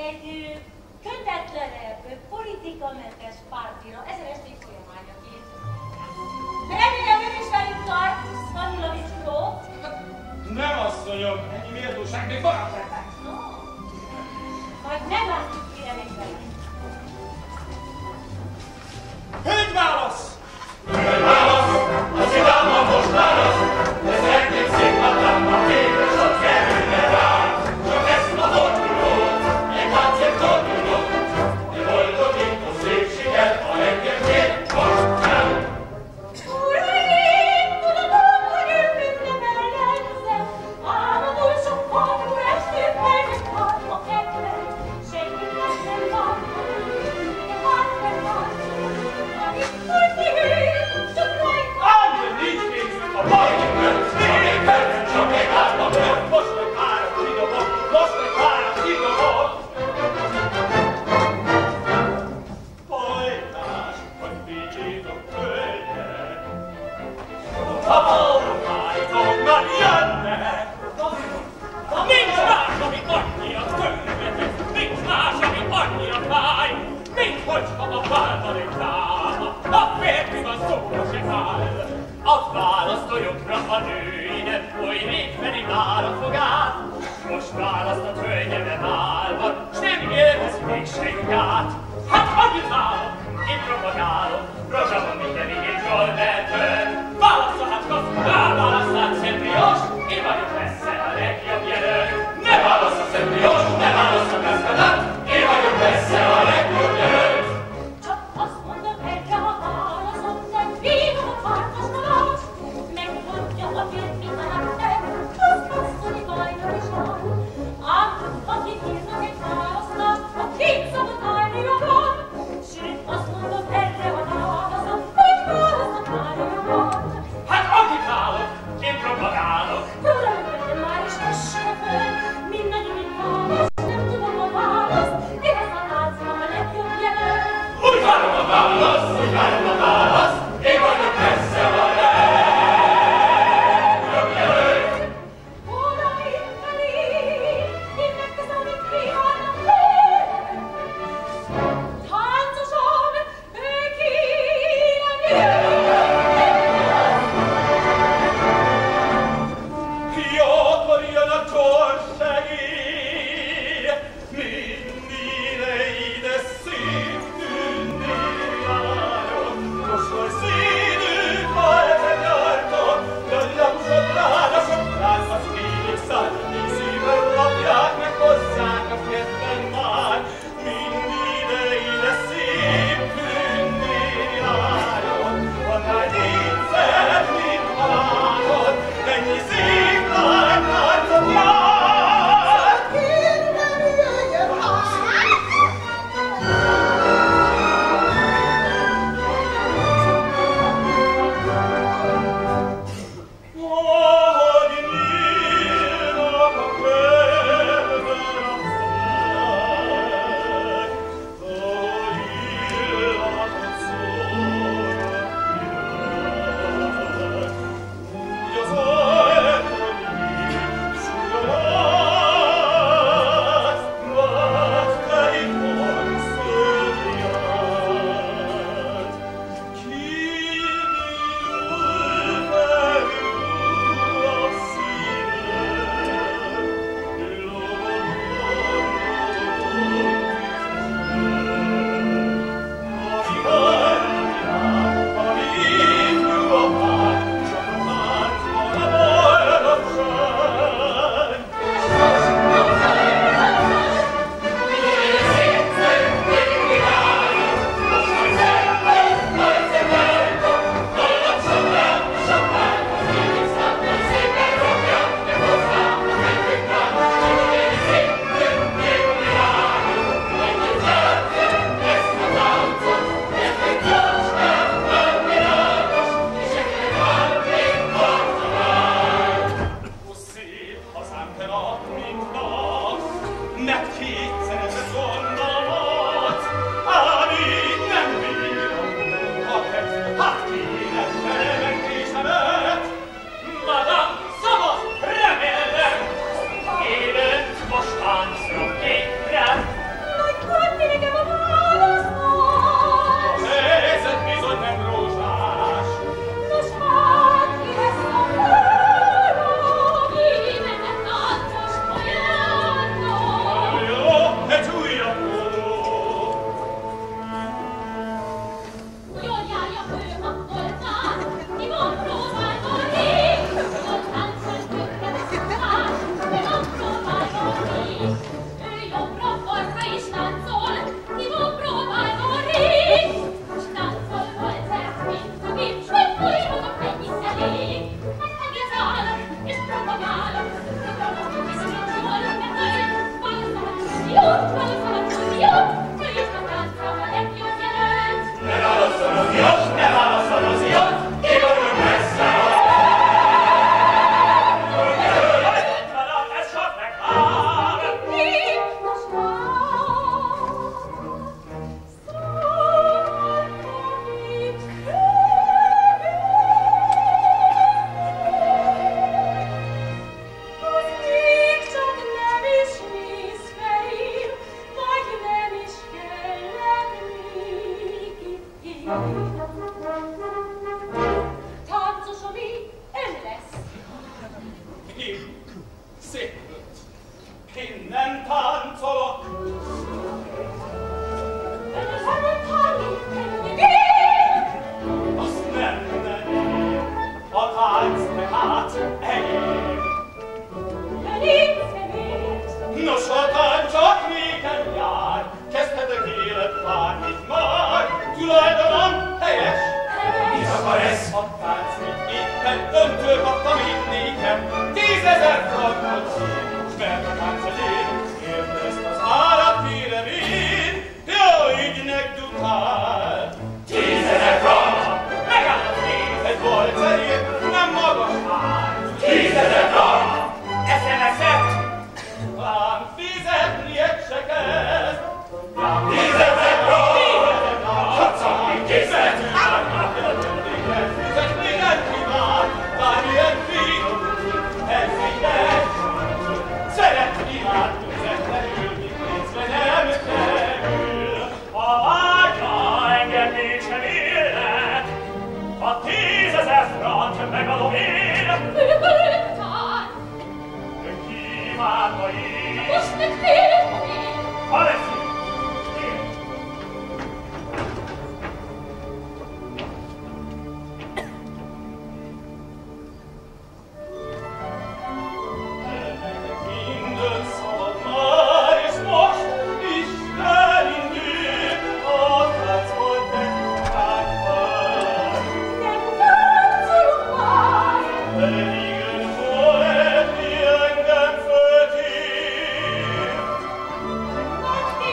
egy kötetlenebb, politikamentes pártira ezer esték folyamányaként. De ennél ön is velünk tart, Stanilovics gróf? Nem, asszonyom, ennyi méltóság még maradt ennek. No, majd meglátjuk, mire még velünk. Hölgyválasz! Hölgyválasz! Az idámmal most válasz! De szeretném szépen a kéves, ott kerülne rám! Csak ezt a fordulót, egy látszik fordulót, de boldogít a szépséget, a leggyengébb most nem! Uraim, tudatom, hogy ők nem ellenszem, álmodul sok fordul estét, melynek hat a kedven, senkit nem van, de hát nem van. Ám, nincs pénzünk a bajnökön, még percen csak egy látnak meg, most meg árat kidobok, most meg árat kidobok. Bajtás, hogy vigyétok hölgyek, a bajtájtoknak jönnek. Nincs más, ami annyira tönkretek, nincs más, ami annyira fáj, mint hogyha a bálban egy dáma, a férfiban szóra se áll. A választójokra a nőidet, oly rég pedig áll a fogát, most választott hölgyeme válban, s nem élvezi mégse jogát. Hát agitálok, én propagálok, rozsabon minden igény jól vetőn. Válassza hát Kafka, válasszát Szent-Brios, én vagyok messze a legjobb jelölt. Ne válassza Szent-Brios, ne válassza Kafkát, én vagyok messze a legjobb jelölt. Csak azt mondom, egyre a válaszom, nem vígom a pártosnak, megmondja a férfi karakter, az kasszony bajnok is van. Ám, akit írnak egy válasznak, a két szabad állni jobban, sőt, azt mondom, egyre a válaszom, hogy válasznak már jobban. Hát agitálok, én propagálok. Uram, de már is tessék föl, mindannyi, mint válasz, nem tudom a választ, én ezt a láncom a legjobb jelölt. Úgy várom a válasz, úgy várom a válasz, én vagyok messze a legjobb jelölt. Uraim felé, én megkezdem, amit kívánnak tőlem. Táncosan, kérem Jókor jön a csors segély, mindire ide szép tűnni járok. Most oly színű hajra nyartok, gyarjamsok rád a sok lázas félig száll, így szívvel lapják meg hozzák a ketten már. Mindire ide szép tűnni járok, annál négyszer, mint halálod, ennyi szép nagy harcot jár! Kérem, jöjjön Ahogy nyílnak a kedven a szeg, ahogy illatot szórnak világ, úgy az ajtoni sugarát, majd pedig hangszörját. Kinyúl felül a szívem, lovon ami hajlják, ami ifjú a vágy, csak a tánc van a boldogság. Ó, szép hazám, te nap, mint nap, mert kétszerezett gondolat, ám így nem bírom munkahet, hát kéne felmentésemet. Madame, szabad, remélem! Én önt most táncra képre, Én nem táncolok. Azt nem tenni, a tánc tehát enyém. Nos, a tánc csak nékem jár, kezdhetek élet bármit már, tulajdonom helyes. Mit akar ez? A tánc, mint éppen öntől kaptam én nékem, tízezer frankot s mert a tánc az én, érd ezt az állat vélemény, jó ügynek dukál. Tízezer frank! Megáll az én, egy valcerért, nem magas már. Tízezer frank! es em es-et! Lám fizetniek se kezd! Tízezer frank! Tízezer frank! Hatszak készlet! Fizetni nem kíván, bármilyen fi! Ez minden! Szeretni már tüzetlenül, mint nézve nem kerül! Ha vágyja engem nincs sem élet, a tízezer frank megadom én! Kívánva én! Most meg félek én! Ha lesz én! Minden szabad már, és most Isten indul, a táncból tettákban. Nem táncolok már! Pedig poeti engem föltír.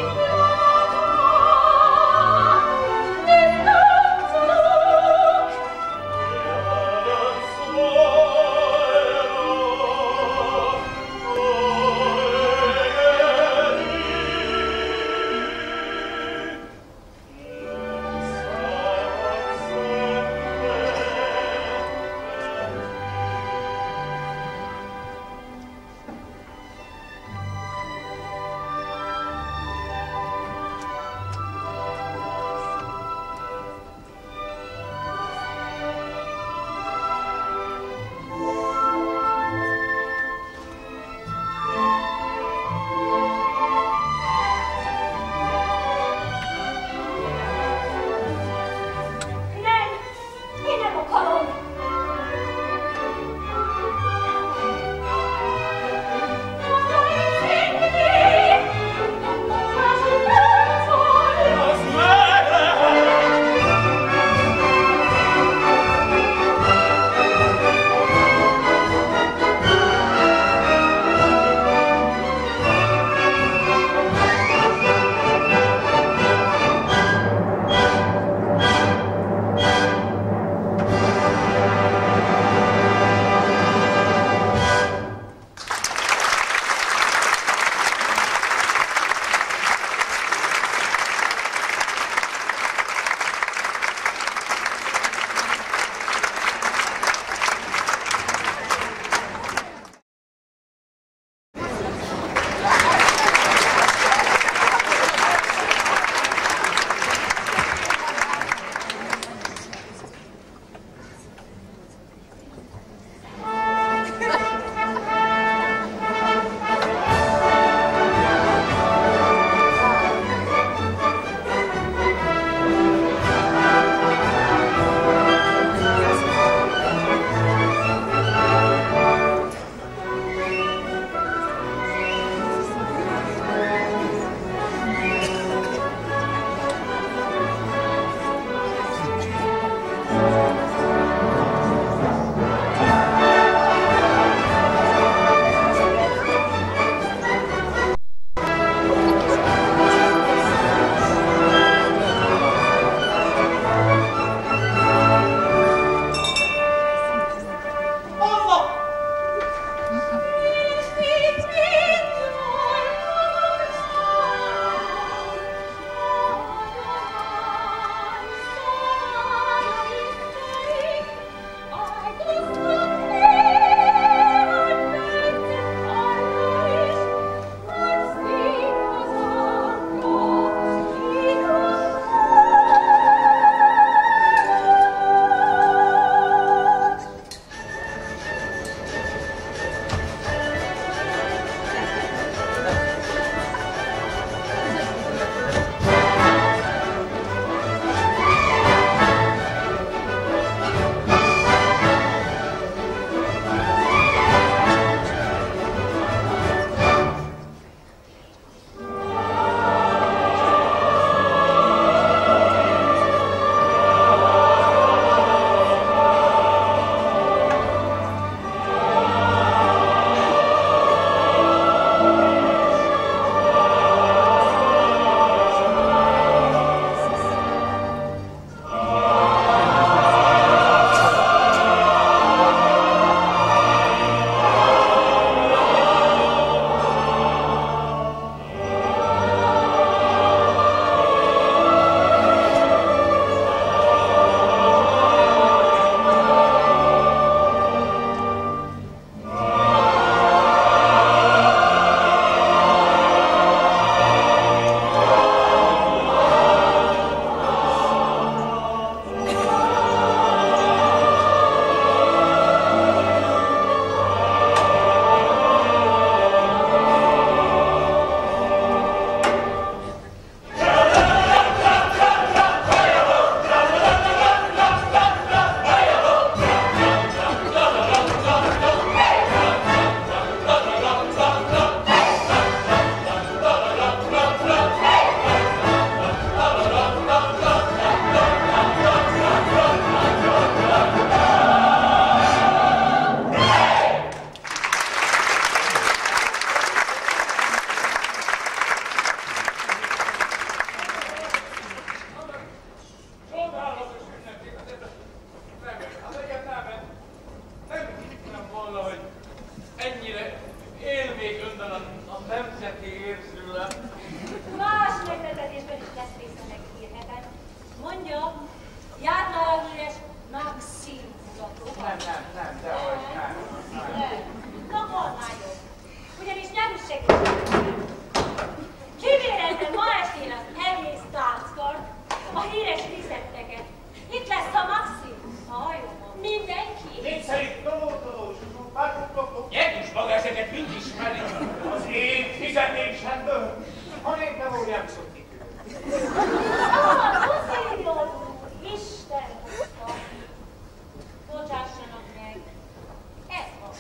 nemzeti érzület. Más meglepetésben is lesz része megkérheted. Mondja, járt már a híres Maxim futató? Nem, nem, nem, dehogy nem. Nem. Na, halmányom. Ugyanis nem is segítség. Kivérezem ma estén az egész tánckart, a híres recepteket. Itt lesz a Maxim, a hajóban. Mindenki? Népszerű toló-toló, zsuzsú, párkok-tokok. Gyertus maga ezeket mind ismeri. Az én fizetésemből. Ha nép nem óriám viszont kikülő. Ah, Lucidor úr, Isten hozta. Bocsássanak meg. Ez van.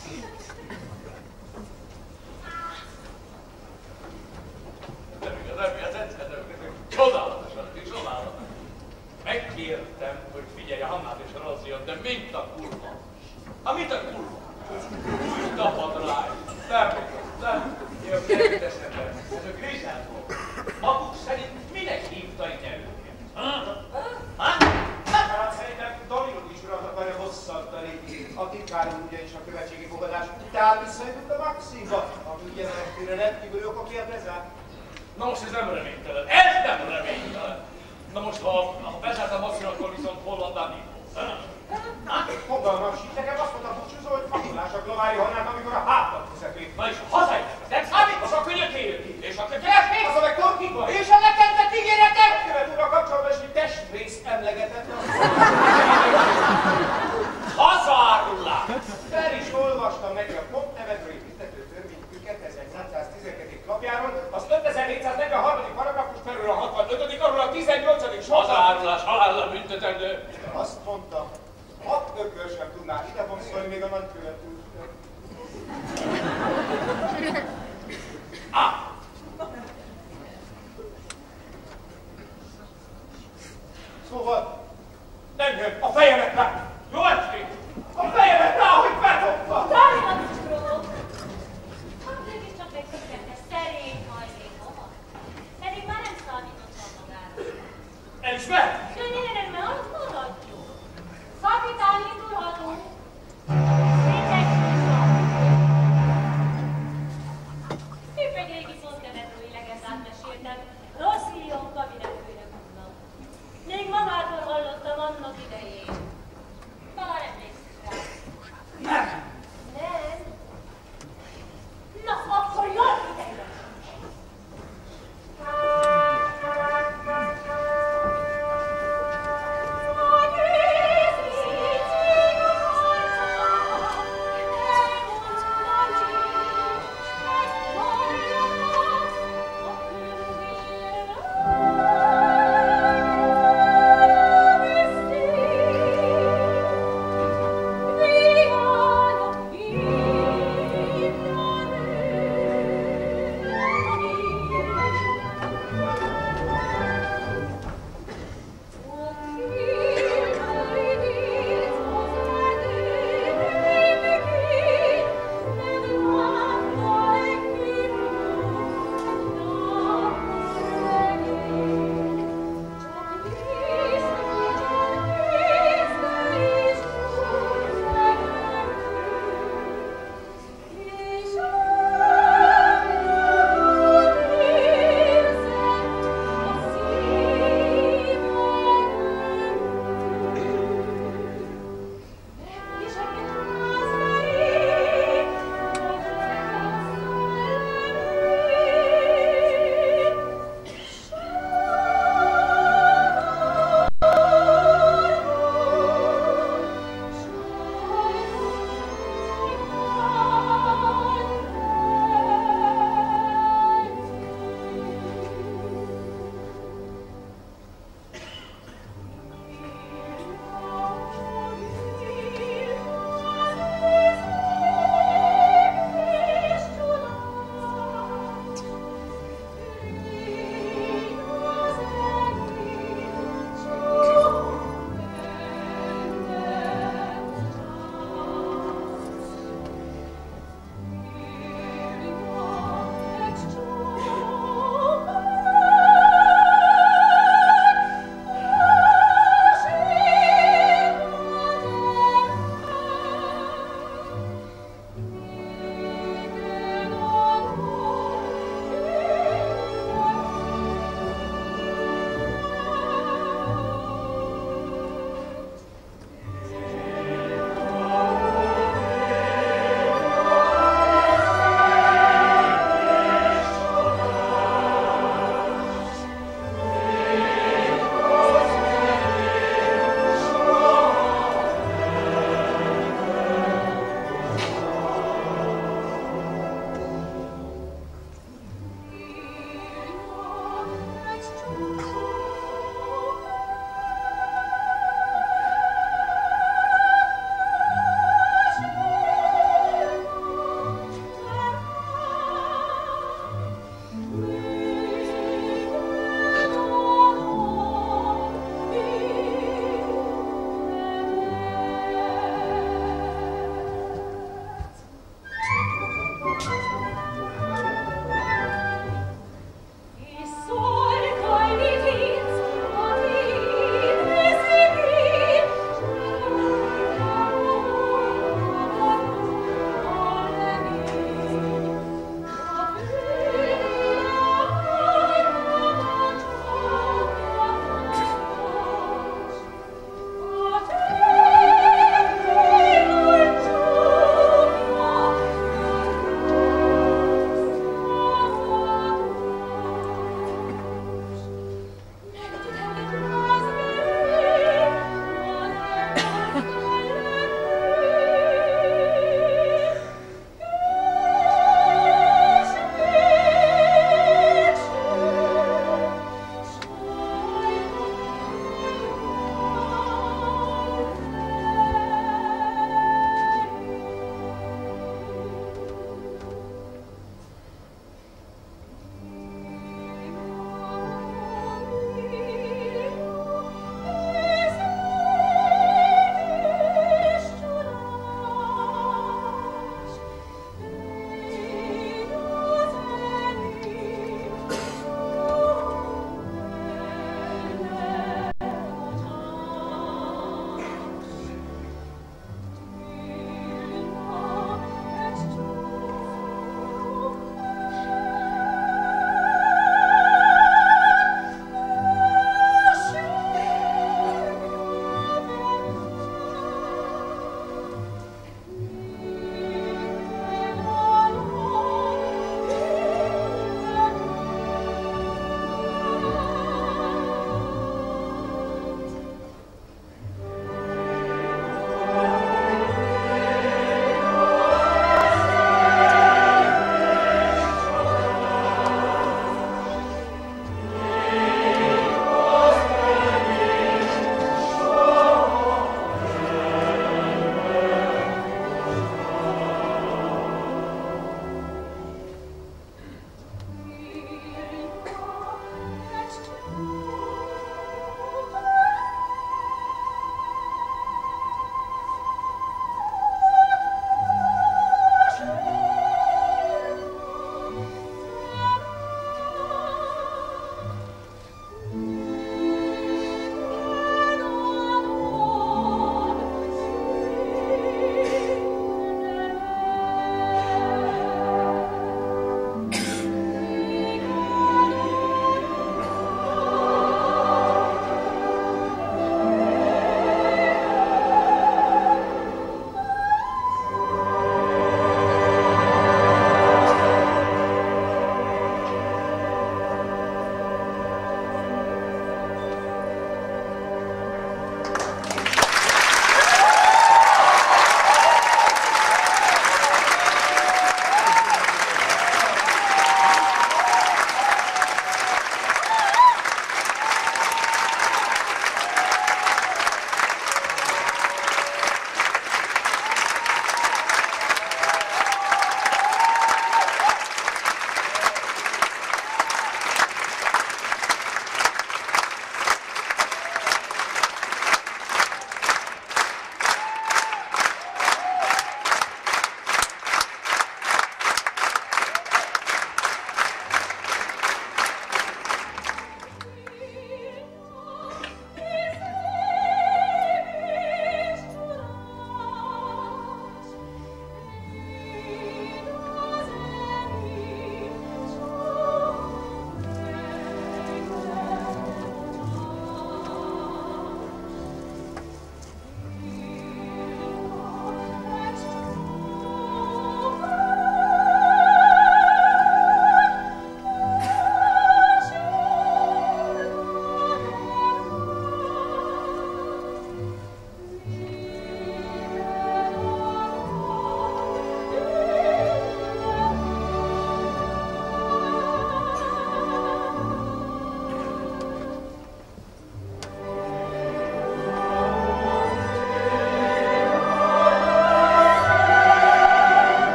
Nem igaz, nem igaz, egyszer nem igaz. Csodálatosan, csodálatos. Megkértem, hogy figyelj a Hannát és a Rozion, de mint a kurva. Ha mit a kurva? Úgy tapad rá. Nem, nem. Én nem teszem be. Ez a Griselból. Maguk szerint minek hívta ide őket? Ha? Ha? Hát szerintem Danilod is urat akarja hosszantani. A titkárunk ugyanis a követségi fogadás után visszajutott a Maximba, ami ugye rendkívül jók kérdezett. Na most ez nem reménytelen. Ez nem reménytelen. Na most, ha, ha bezárt a Maxim, akkor viszont hol van Danilo? Fogalmam sincs, nekem azt mondta búcsúzó, hogy magulás a Glovári Hannát, amikor a hátat fizették. Na és ha hazajöttek, nem számít, az a könyök éjjön ki. És a könyök Az a meg torkikba, és és a neked tett ígéretek! követ úr a kapcsolatban is, hogy testrészt emlegetett. Hazárulás! Fel is olvastam meg a pontnevedő építető törvényű kétezer-nyolcszáztizenkettő lapjáról, az ötezer-négyszáznegyvenhárom paragrafus felül a hatvanötödik arról a tizennyolcadik sorban. Hazárulás, halállal büntetendő. Azt mondta, hat ökör sem tudná ide vonszolni még a nagykövet úr. Ah! Szóval nem jön a fejemet rá! Jó estét! A fejemet rá, hogy bedobta! Drága Lucidor! Hát mégiscsak megköszönte szerény hajlékoma. Pedig már nem számított a magára. Elismer! De nem, mert azt maradjuk. Kapitán, indulhatunk. Épp egy régi szontemetrói legendát meséltem Rossillon kabinetfőnök úrnak. Még magától hallottam annak idején. Talán emlékszik rá. Nem! Nem? Na, akkor jól figyelj! Thank you.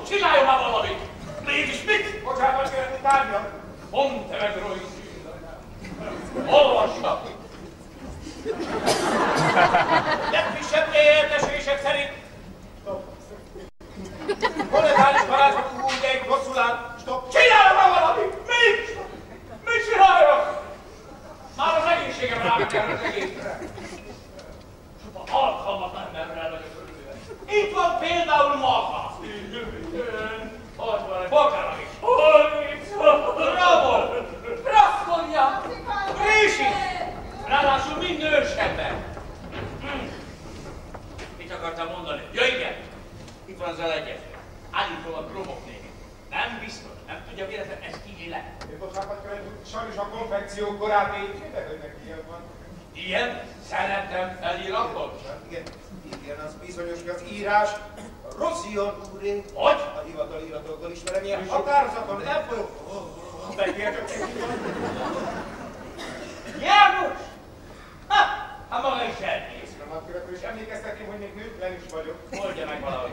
csináljon már valamit! Mégis mit? Bocsánat, kérlek, tárgyal. Mondd te meg, Roy. Olvassa! Legfrissebb értesülések szerint monetáris paráznatunk úgy egy rosszul áll. Stop! Csináljon már valamit! Mit? Mit csináljak? Már az egészségem rámekel az egészre. Csupa alkalmatlan emberrel vagyok örülve. Itt van például maga. Ott van egy Bakaram is. Bravo! Praszkonya! Rési! Ráadásul mind nősebben. Hm. Mit akartam mondani? Ja igen! Itt van az elegyező. Állítólag Kromoknél. Nem biztos, nem tudja véletlenül ezt írni le. Én bocsánat, kérlek, sajnos a konfekció korábbi érdekelnek ilyen van. Ilyen? Szeretem feliratot? Igen, igen, az bizonyos, hogy az írás Rozion úré. Hogy? A hivatali iratokból ismerem, ilyen határozaton elfolyó. Megértek, hogy van. János! Ha! Hát maga is elnéz. És emlékeztetném, hogy még nőtlen is vagyok. Oldja meg valahogy.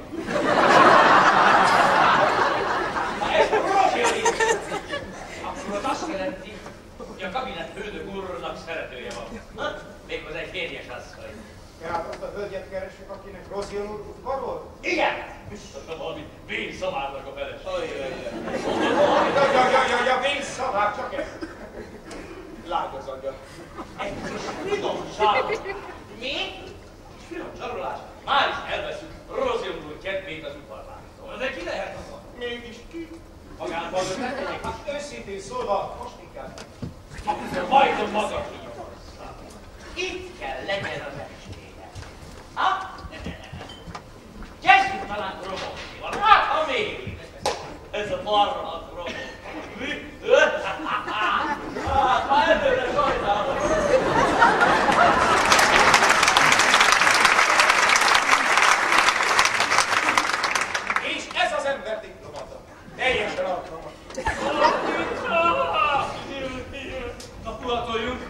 Ha ez Rozion akkor az azt jelenti, hogy a kabinet főnök úrnak szeretője van. Ha? Méghozzá egy férjes asszony. Tehát azt a hölgyet keressük, akinek Rozion úr udvarol? Igen! Biztosan valami vénszavárnak a feles. Ja, ja, ja, ja, ja, vénszavár, csak ez. Lágazadja. Egy kis finomság. Mi? Kis finom zsarolás. Már is elveszünk Rozion úr kedvét az udvarlánktól. De ki lehet az? Mégis ki? Magánban megtegyek. Hát őszintén szólva, most inkább. Akkor majdnem maga kinyomozza. Itt kell legyen az estéje. Ha? Kezdjük talán Kromoknéval. Hát, ha még. Ez a marha Kromok. Mi? Hát, már előre sajnálom. És ez az ember diplomata. Teljesen alkalmas. Na, puhatoljunk.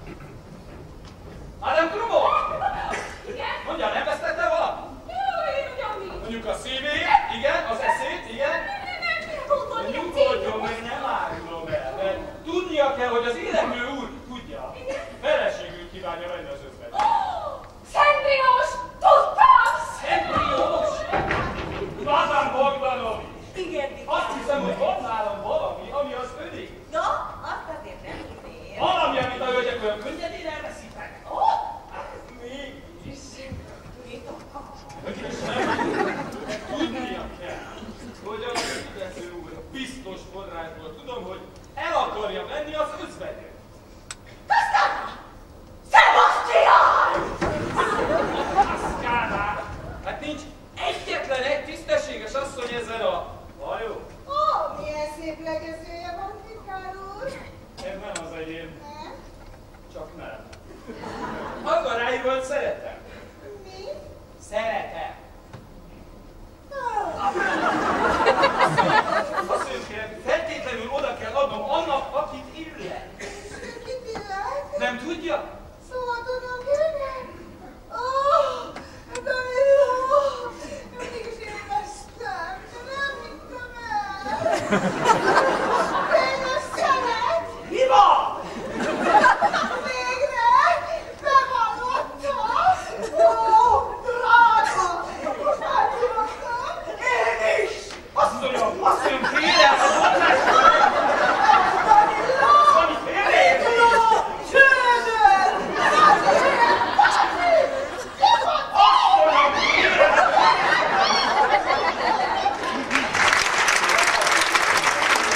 Madame Kromok! Igen? Mondja, nem vesztette valami? Jó, én ugyan mi? Mondjuk a szívét, igen, az eszét, igen. Nyugodjon meg, nem árulom el, mert tudnia kell, hogy az élendő úr tudja. Feleségül kívánja venni az özvegy. Szendriós! Tudtam! Szendriós! Madame Bogdanovics! Igen, Azt hiszem, hogy van nálam valami, ami az öné. no, azt azért nem hinném. Valami, amit a hölgyek olyan könnyedén elveszítek. Ó, Mégis. mit akar? Tudnia kell, hogy a vezető úr biztos forrásból tudom, hogy el akarja venni az özvegyet. Sebastian! Aszkánál! Hát nincs egyetlen egy tisztességes asszony ezen a hajó. Ó, milyen szép legezője van, titkár úr. Ez nem az enyém, Nem? csak nem. Agaráival szeretem. Mi? Szeretem. Azt mondjuk, kérem, feltétlenül oda kell adnom annak, akit illet. Kit illet? Nem tudja? Szóval tudom kérni? Ó, de jó! Mindig is élveztem, de nem hittem el. Tényleg szeret? Mi van? Végre! Bevallotta! Ó, drága! Elhívottam! Én is! Azt mondjam, azt mondjam, kérem, az ott lesz! Szani, kérem! Csődöl! Azt mondjam, kérem!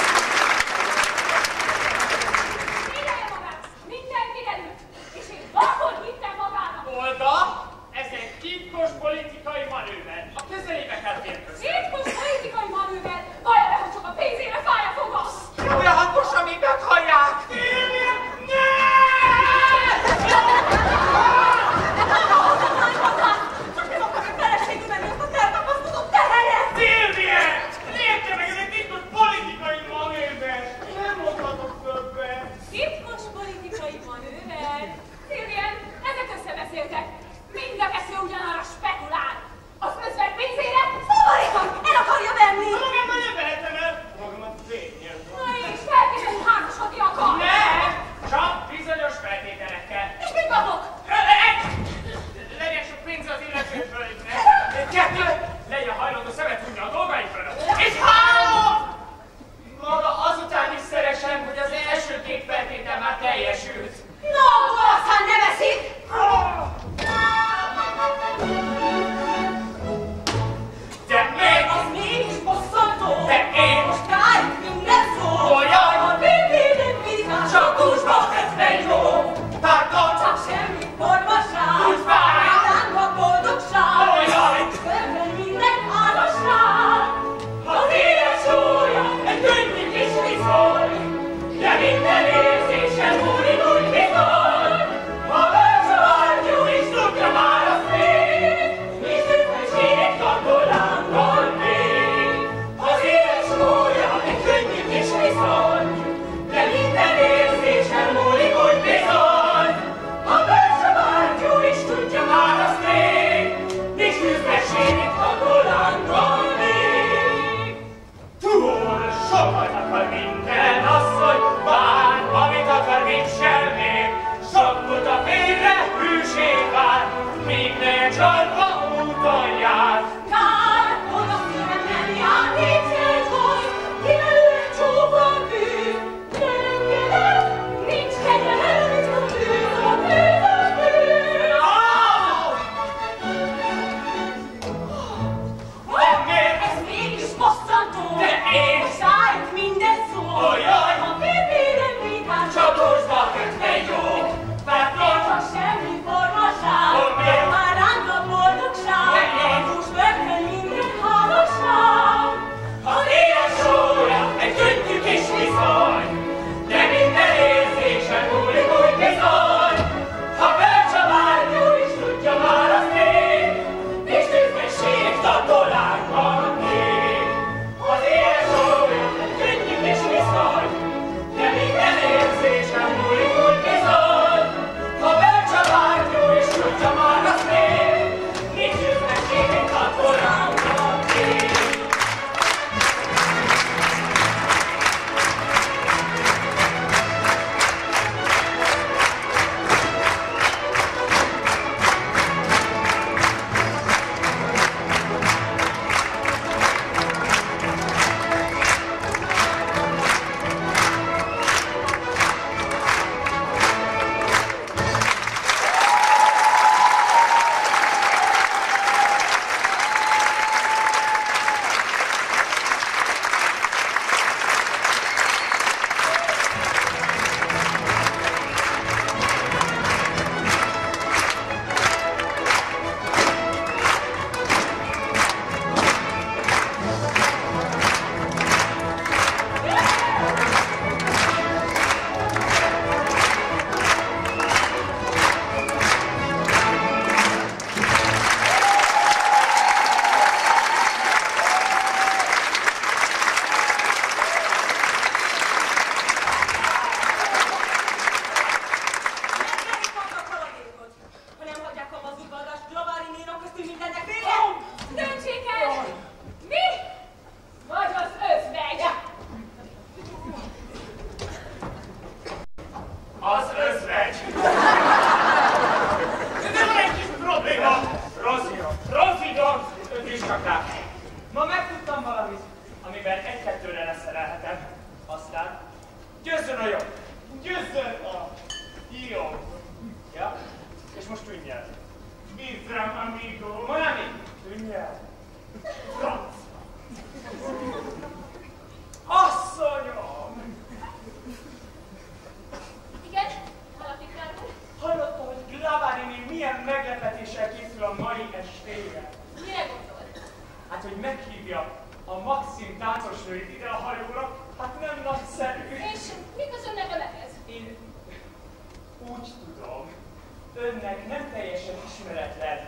Házasról itt ide a hajóra, hát nem nagyszerű. És mi köszönnek a nehez? Én úgy tudom, önnek nem teljesen ismeretlen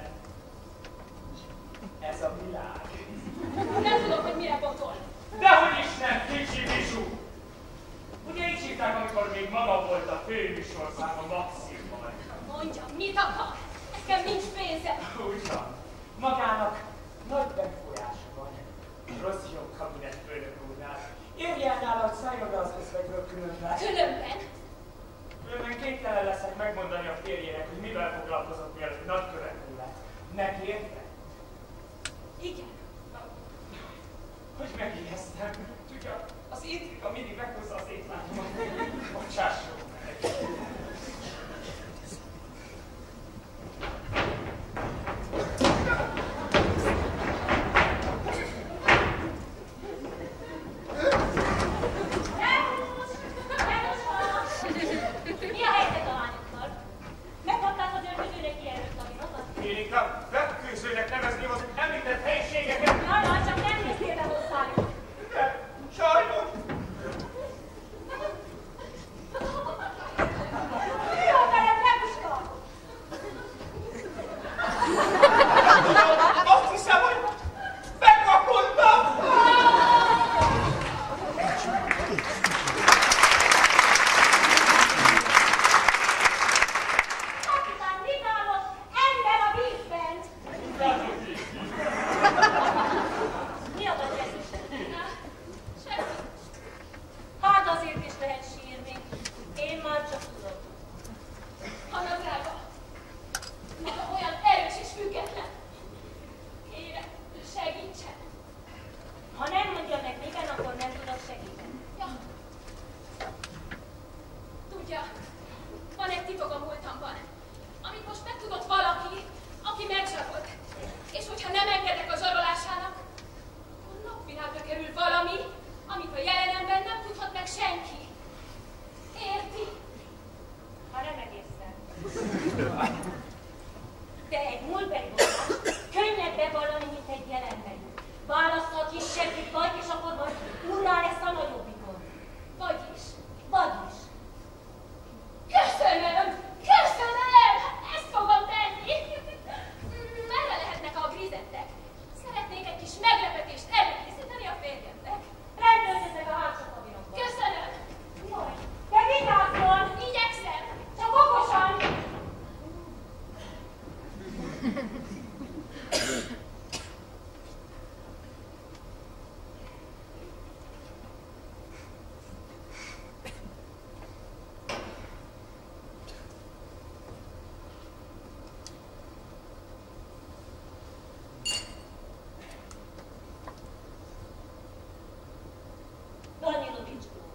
ez a világ. Nem tudom, hogy mire botol. Dehogy is nem, kicsi Bizsú! Ugye így hívták, amikor még maga volt a főműsorszám a Maximmal. Mondja, mit akar? Nekem nincs pénzem. Úgy van. Magának nagy befolyása van. Rossz jó kabinet főnök úrnál. Érje el nála, hogy szálljon be az összegről különben. Különben? Különben képtelen leszek megmondani a férjének, hogy mivel foglalkozott, mielőtt nagykövető lett. Megérte? Igen. Hogy megijesztem? Tudja, az intriga mindig meghozza az étlátomat. Bocsásson meg! Mi a helyzet a lányokkal? Megkapták az őrzőnek kijelölt tanítokat? Én inkább vetkőzőnek nevezném az említett helyiségeket. Jaj, jaj, csak nem néztél be hozzájuk. De sajnos. Mi a veled, Lebuska? Azt hiszem, hogy megvakultam. Kapitány Vitálot, ember a vízben! Mi a vezetésed? Semmi. Hát azért is lehet sírni. Én már csak tudom. Anna drága, maga olyan erős és független. Kérem, segítsen. Ha nem mondja meg miben, akkor nem tudok segíteni. Ja. Tudja, van egy titok a múltamban, amit most megtudott valaki, aki megzsarolt. És hogyha nem engedek a zsarolásának, akkor napvilágra kerül valami, amit a jelenemben nem tudhat meg senki. Érti? Ha nem egészen. De egy múltbeli vonást könnyebb bevallani, mint egy jelenbeli. Választha a kisebbik vagy, és akkor majd úrrá lesz a nagyobbikon. Vagyis, vagyis. Köszönöm! Köszönöm! Ezt fogom tenni! Merre lehetnek a grizettek? Szeretnék egy kis meglepetést előkészíteni a férjemnek. Rendőrzetek a hátsó kabinokban. Köszönöm! Jaj, te vigyázzon! Igyekszem! Csak okosan! Danyilovics úr.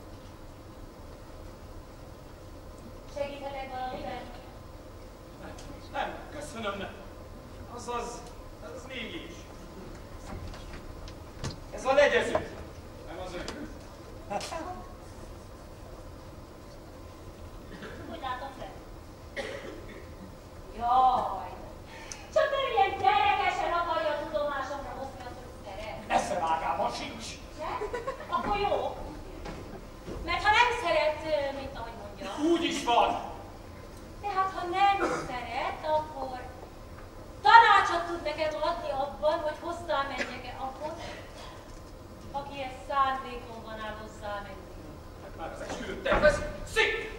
Segíthetek valamiben? Nem, nem, köszönöm, nem. Azaz, az mégis. Ez a legyező. Nem az ő. Úgy látom fel. Jaj! Csak nem ilyen gyerekesen akarja a tudomásomra hozni az összeret. Eszevágában sincs. Akkor jó. Mert ha nem szeret, mint ahogy mondja. Úgy is van. Tehát ha nem szeret, akkor tanácsot tud nekem adni abban, hogy hozzá menjek-e ahhoz, akihez szándékom van áll hozzá menni. Hát már az esküvőt tervez. Szik!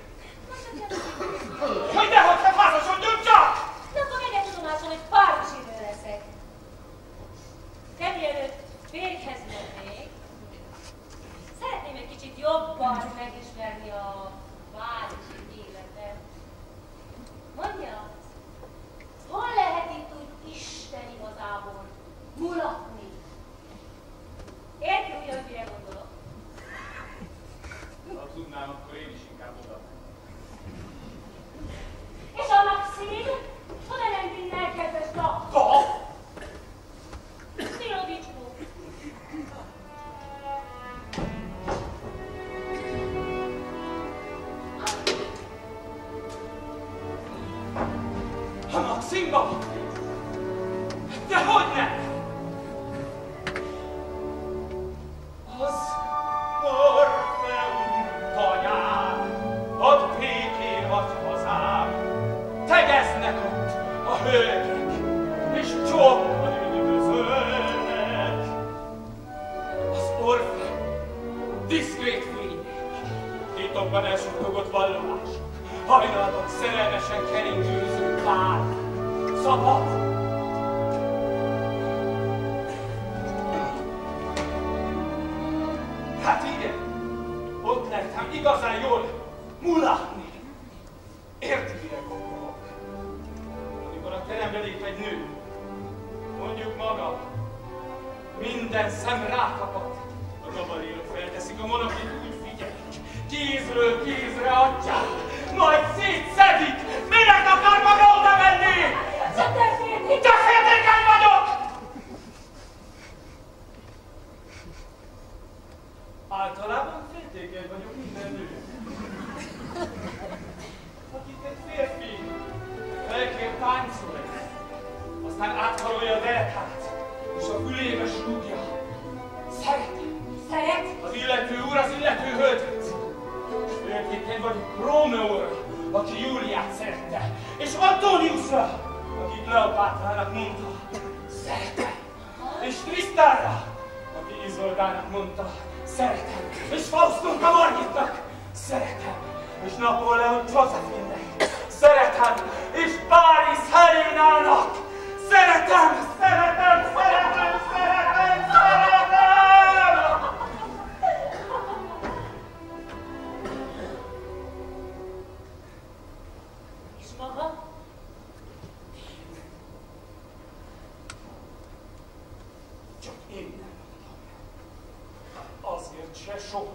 Hogy nehogy te házasodjon csak! Nem fog egyet tudomásom, hogy páros idő leszek. De mielőtt férjhez mennék, szeretném egy kicsit jobban megismerni a városi életet. Mondja, hol lehet itt úgy Isten igazából mulatni? Érti ugye, hogy mire gondolok? Ha tudnám, akkor én is inkább oda. És a Maxim? Oda nem minden kedves nap? Ha? Szilovicskó. diszkrét fény, titokban elsuttogott vallomás, hajnalban szerelmesen keringőző pár, szabad. Hát igen, ott lettem igazán jól mulatni. Érti, mire gondolok? Amikor a terembe lép egy nő, mondjuk maga, minden szem rákapad, a gabalérok felteszik a monokit, úgy figyelik, kézről kézre adják, majd szétszedik, minek akar maga oda menni? Csak te féltékeny! Te féltékeny vagyok! Általában féltékeny vagyok minden nő. Akit egy férfi felkér táncolni, aztán átkarolja a derekát, és a fülébe súgja. Szeretem. Szeret? Az illető úr az illető hölgyet. És féltékeny vagyok Rómeóra, aki Júliát szerette, és Antoniusra, akit Kleopátrának mondta. Szeretem. És Trisztánra, aki Izoldának mondta. Szeretem. És Faustunka Margitnak. Szeretem. És Napóleon Josephine-nek. Szeretem. És Párizs Helénának. Szeretem! Szeretem! Szeretem! Szeretem! Szeretem! És maga? Csak én nem mondom. Azért se sok.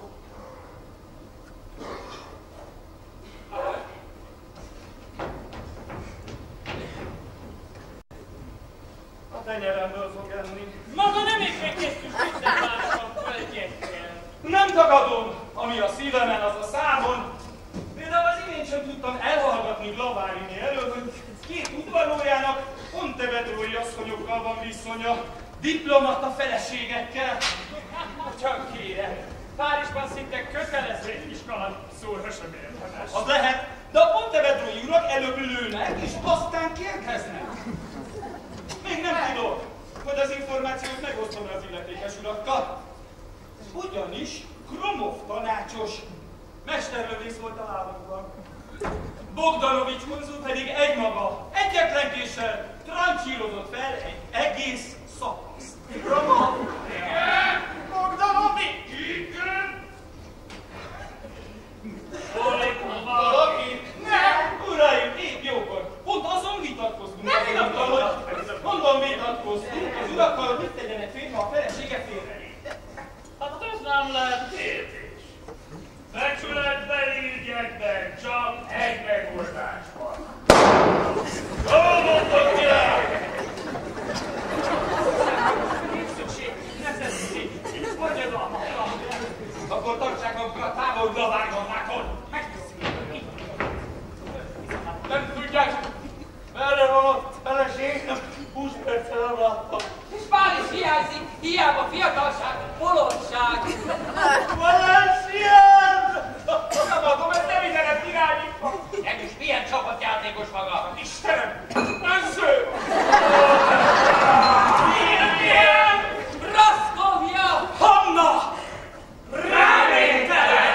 A tenyeremből fog enni. Maga nem éppen készül mindenvárosban földjekkel. Nem tagadom, ami a szívemen, az a számon. Például az imént sem tudtam elhallgatni Glavárini elől, hogy két udvarlójának Pontevedrói asszonyokkal van viszonya, diplomata feleségekkel. Csak kérem, Párizsban szinte kötelező egy kis kaland szórva sem érdemes. Az lehet, de a Pontevedrói urak előbb lőnek, és aztán kérdeznek. Még nem tudom, hogy az információt megosztom az illetékes urakkal. Ugyanis Kromov tanácsos mesterlövész volt a lábunkban. Bogdanovics konzul pedig egymaga, egyetlen késsel trancsírozott fel egy egész szakaszt. Kromov? Igen! Bogdanovics? Igen! Valaki? Nem! Uraim, épp jókor! Pont azon vitatkoztunk. Nem vitatkoztunk! Mondom, vitatkoztunk az urakkal, hogy mit tegyenek férfi, ha a felesége félrelép. Hát ez nem lehet kérdés. Becsületbeli ügyekben csak egy megoldás van. Jól mondod, király! Nincs szükség, nem tesz szükség. Mondjad a akkor tartsák magukat távol Glavárgonnától. Megteszik. Nem tudják, merre van a feleségem, húsz perccel nem láttam. És Párizs hiányzik, hiába fiatalság, bolondság. Valencián! Nem adom, ezt nem mindenem irányítva. Nekünk milyen csapatjátékos maga? Istenem, önző! Milyen? Praszkovja! Hanna! Rávétele!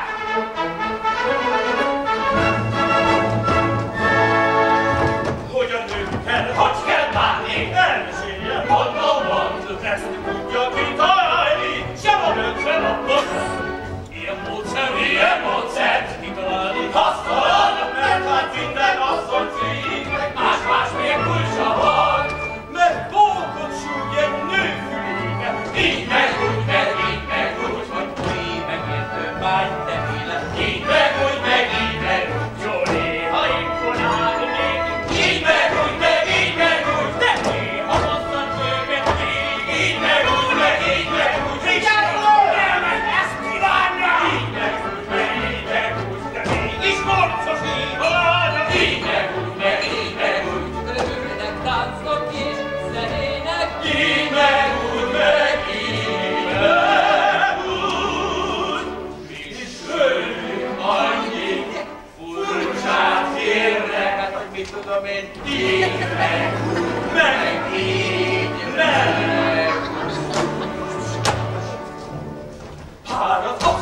Hogyan nőtt kell, hogy kell bánni? Elmeséljen, mondom, mond, ezt tudja kitalálni. Sem a nőt, sem a bossz. Ilyen módszer, ilyen módszer, kitalálni hasztalan, mert hát minden asszony cég, más-más még kulcsa van. Mert bókot súg egy nő fülébe, így meg úgy, meg így meg úgy, hogy Új megértő vágy, te élet. így meg úgy, meg így meg úgy, jó néha imponálni még, így meg úgy, meg így meg úgy, de néha hosszan csőget még, így meg úgy, meg így meg úgy, vigyázzol! Nem, ezt kívánja! Így meg úgy, meg így meg úgy, de mégis morcos így van, így meg úgy, meg így meg úgy, Örülnek, táncnak és zenének. így meg úgy, meg így meg úgy, és ők annyi furcsát érnek, Hát, hogy mit tudom én. így meg úgy, meg így meg. Párat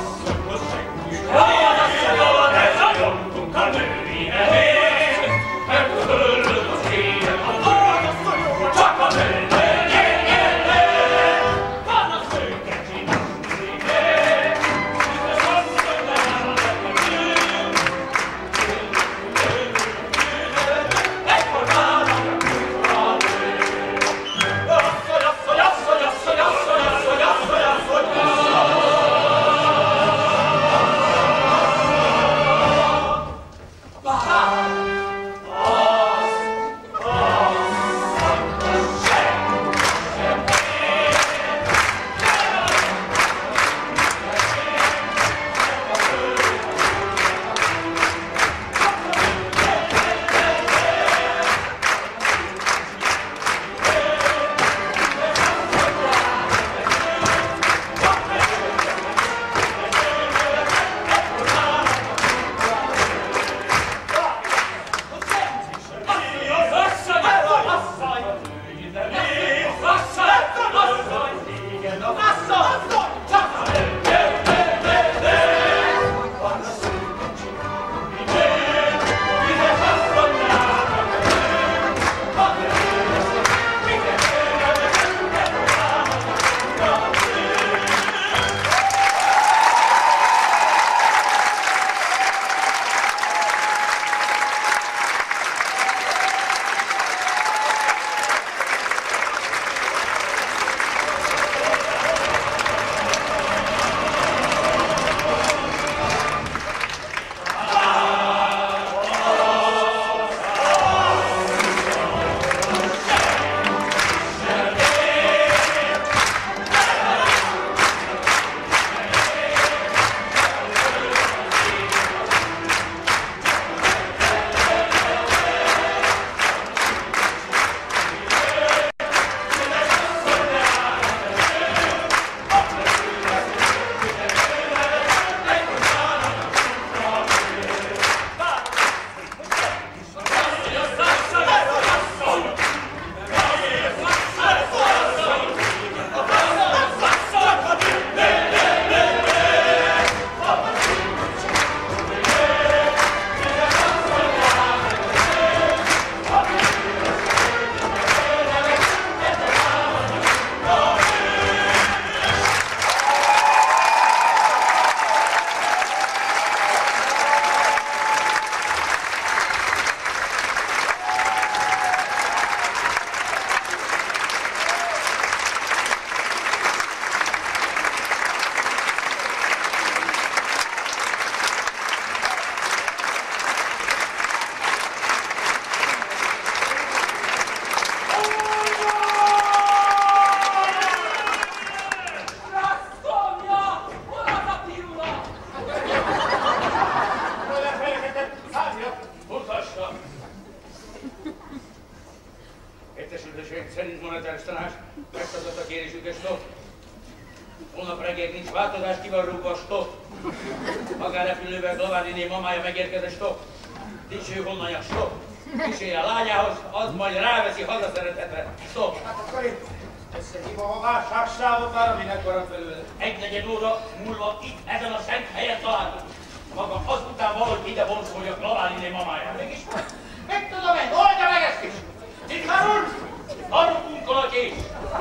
Kis változás ki van rúgva, stop. Magánrepülővel Glavániné mamája megérkezett, stop. Dicső honnan, stop. Kísérje a lányához, az majd ráveszi hazaszeretetre, stop. Hát akkor itt összehívom a válságsávot már, aminek maradt belőle. Egy negyed óra múlva itt, ezen a szent helyen találkozunk. Maga azután valahogy ide vonzolja Glavániné mamáját. Mégis meg tudom én, oldja meg ezt is! Titkár úr! Arrukunk a kés!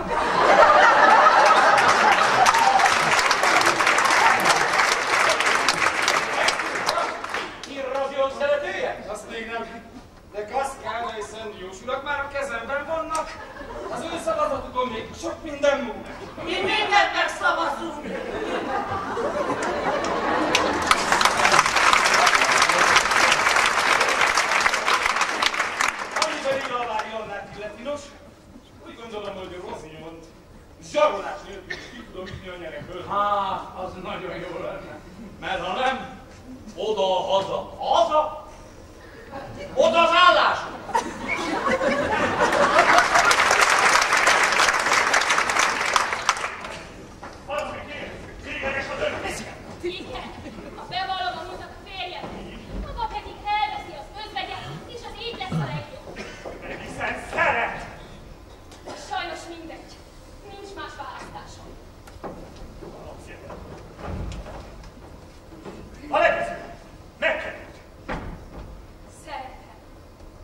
Irrazion szeretője? Azt még nem. De Kaszkána és Szent Diós urak már a kezemben vannak. Az ő szavazatukon még sok minden múlik. Mi mindent megszavazunk! Amiben én Alvári Annát illeti, nos, úgy gondolom, hogy Rozinyont zsarolás nélkül is ki tudom ütni a nyerekből. Há, az nagyon jó lenne. Mert ha nem, oda-haza. Haza? Oda az állás! Igen, a bevallom a férjem, maga pedig elveszi az özvegyet, és az így lesz a legjobb. Hiszen szeret! Sajnos mindegy, nincs más választásom. A legszebb! Megkerült! Szeretem.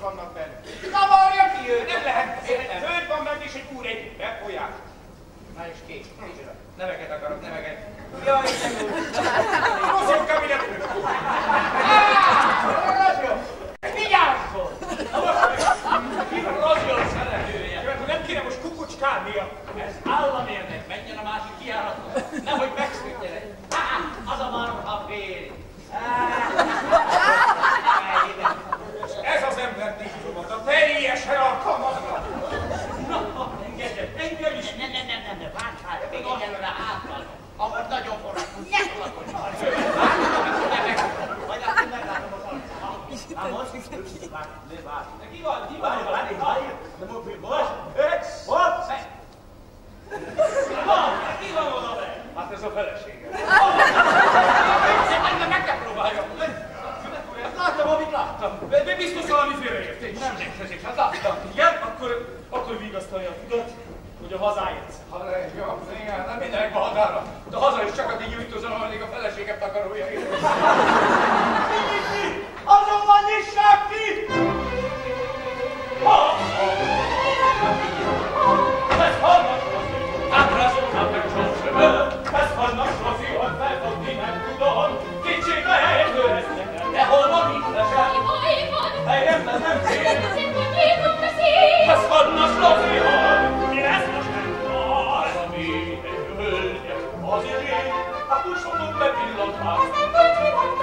vannak benne. Zavarja ki ő, nem lehet. Hölgy van benne, és egy úr együtt, folyás. Na és kész, micsoda. Neveket akarok, neveket. Jaj, nem jó. Rosszul kabinetről. Razsó! Vigyázzon! Razsó szeretője. Nem kéne most kukucskálnia. Ez államérnek, menjen a másik kijáraton. Nehogy megszűnjenek. Az a marha fél. Ez az ember diplomata, teljesen alkalmatlan. Na, engedj, engedj is. Nem, nem, nem, nem, nem, várj, várj, még egyelőre hátra. Ahol nagyon forrad, ne tolakodj. Majd akkor meglátom az arcát. Na most, várj, ne várj. Ki van, ki van? Várj, várj, várj. De most, Ex! most. Ki van oda be? Hát ez a felesége. Engem meg kell próbáljam. Láttam, amit láttam. De biztos valami félreértés. Nem létezik, hát láttam. Igen, akkor, akkor vigasztalja a tudat, hogy a hazáért. Ha jó, igen, nem mindenek a hazára. De haza is csak addig gyújtózom, ameddig a feleséget takarója. Azonban nyissák ki! Ez vannak Rozi! Ábrázolnak meg csontsövő! Ez vannak Rozi, hogy felfogni nem tudom! Kicsit a helyről ezt nekem! De hol van itt lesem? Helyem, ez nem fél! Ez vannak Rozi, hogy mi lesz most nem van! Az, ami egy hölgyek, az is én, a kusomot bepillantás!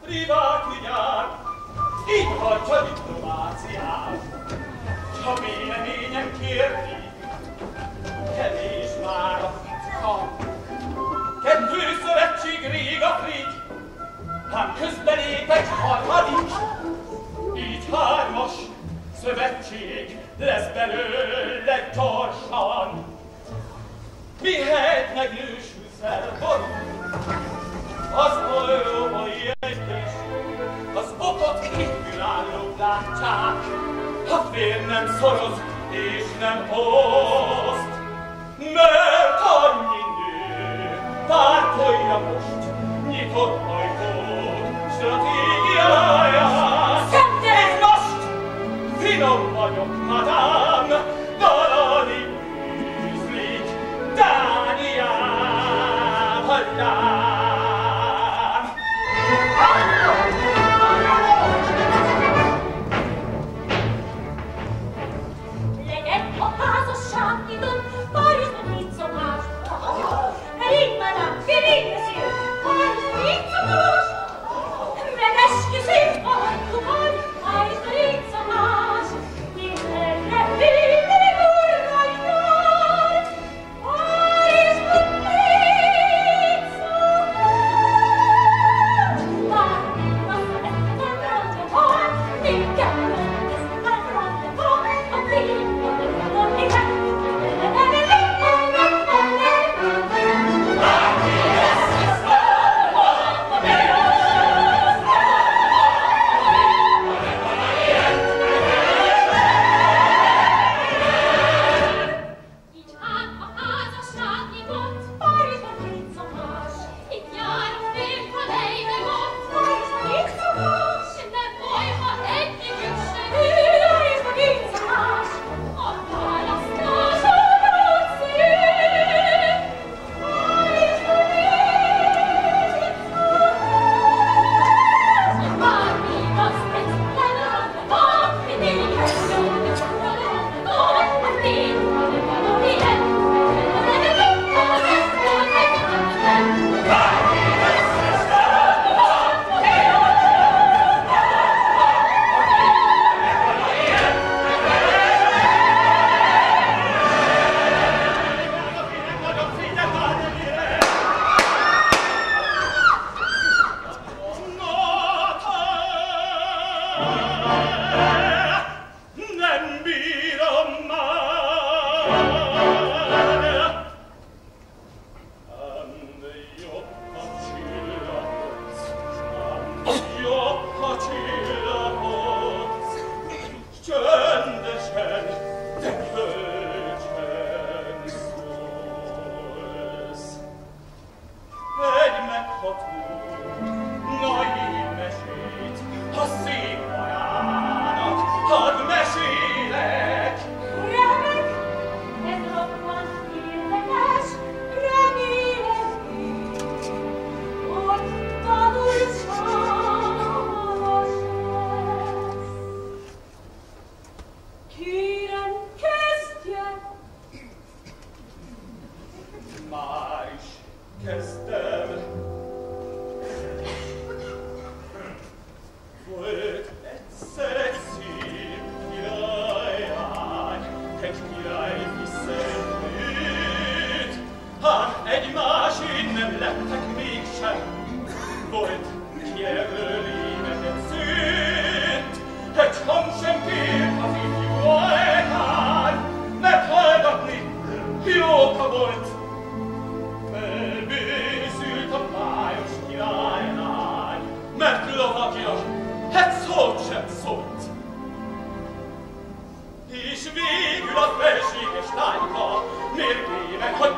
privát ügyár, itt hagyja diplomáciát. Ha véleményem kérni, kevés már a fitka. Kettő szövetség rég a frigy, ám közben lép egy harmadik. Így hármas szövetség lesz belőle gyorsan. Mihelyt megnősül szerború, az európai egyes, az okot kívülállók látják, ha fér nem szoroz és nem oszt. Mert annyi nő pártolja most nyitott ajtót stratégiáját. És most finom vagyok, madám, valami bűzlik Dániám, hallám. Legyen a házasság nyitott, Párizsban így szokás. Elég, madám, elég beszél, Párizsban így szokás. Megesküszünk, ahogy majd, Párizsban így szokás. Mindenre védeni urrainál, Párizsban így szokás. Bármi azt nem randja van, minket ez nem randja van, a tényleg nem igen.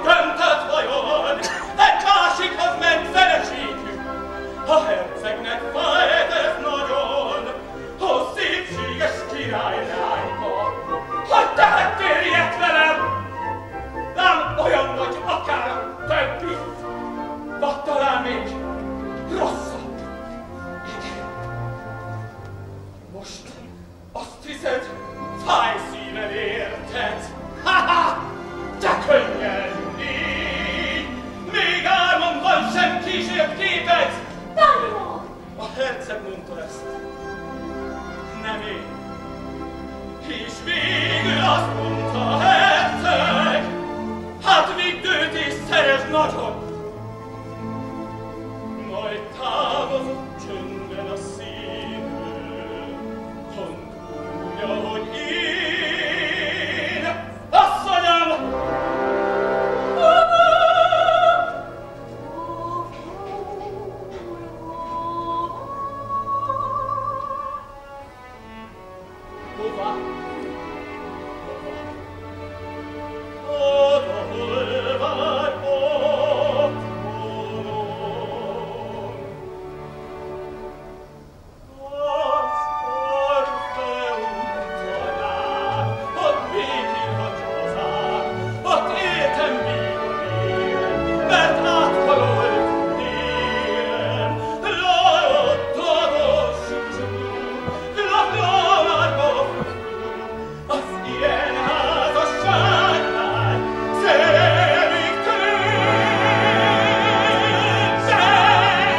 A hercegnek mondta ezt? Nem én. És végül azt mondta a herceg, hát vidd őt és szeresd nagyon. Majd távozott csöndben a színről, pont úgy, ahogy én, asszonyom! Hova? Oda, hol vár ott vonom. Azkor beuntanám, ott békén hacsozám, ott éltem bírom élem, mert áthaloltam élem. Lajott adósítsuk, laklóvárba futunk, az ilyen házasságnál szerelmig tűzsel.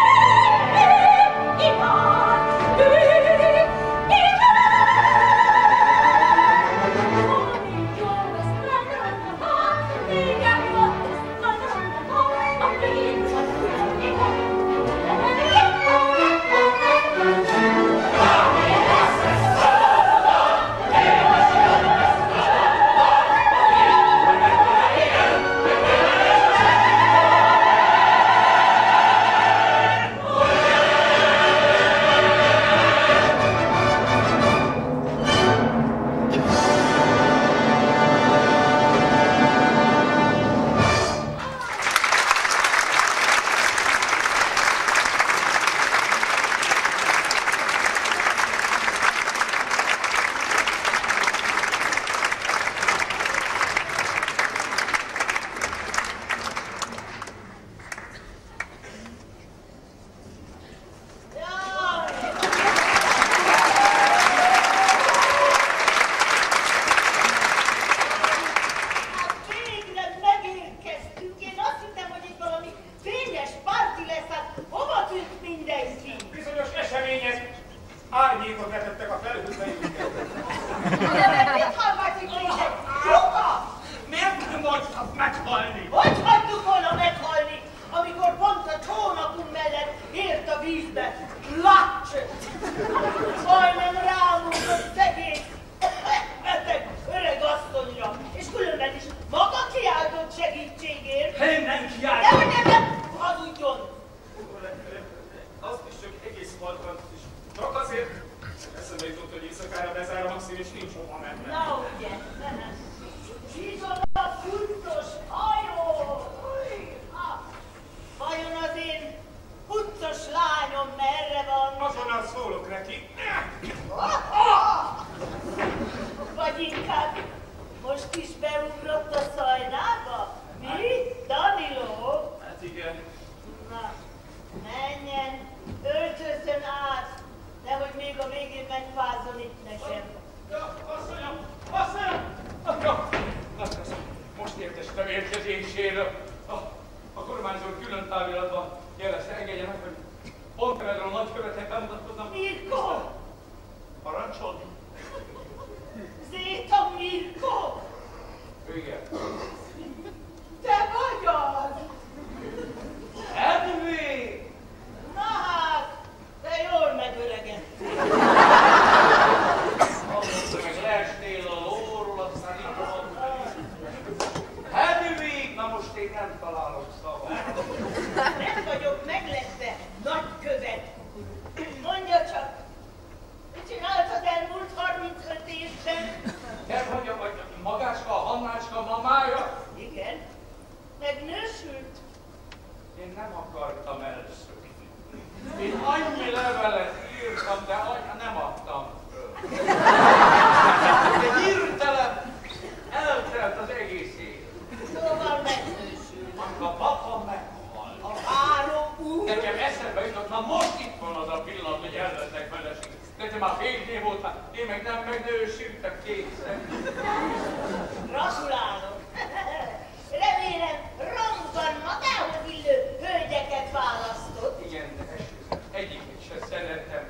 Bizonyos események árnyékot vetettek a felhőzőjükkel. Mit hallgatik mindent? Luka! Miért nem hagytad meghalni? Hogy hagytuk volna meghalni, amikor pont a csónakunk mellett ért a vízbe? Lacsöt! Majdnem rámúltott szegény, beteg, öreg asszonyra, és különben is maga kiáltott segítségért. Én nem De kiálltam. hogy nem, hazudjon! Azt is csak egész halkan, és csak azért eszembe jutott, hogy éjszakára bezár a Maxim, és nincs hova menni. Na ugye, micsoda kuncos hajó! Ah, vajon az én kuncos lányom merre van? Azonnal szólok neki. Vagy inkább most is beugrott a szajnába? Mi? Danilo? Hát igen. Na, menjen, öltözön át, nehogy még a végén megfázzon itt nekem. Ja, asszonyom, asszonyom! Ja, most értestem érkezéséről. A, a kormányzó külön táviratban jelezte, engedje meg, hogy Pontevedron nagykövetnek bemutatkoznak. Mirko! Parancsol? Zéta Mirko! Igen. Te vagy az! Edwin! Na hát, te jól megöregedtél. Azt meg leestél a lóról, aztán itt van. Hedvig, na most én nem találok szavat. Nem vagyok meglepve, nagykövet. Mondja csak, mit csinált az elmúlt harmincöt évben? Te vagy a vagy Magáska, a Hannácska mamája? Igen, megnősült. Én nem akartam elszökni. Én annyi levelet írtam, de anya nem adtam föl. De hirtelen eltelt az egész év. Szóval megnősült. Amikor a papa meghal. A báró úr. Nekem eszembe jutott, na most itt van az a pillanat, hogy el lesznek feleség. Nekem már fél év volt, már én meg nem megnősültem kétszer. Gratulálok. Remélem, rangan magához illő hölgyeket választott. Igen, de egyiket se szerettem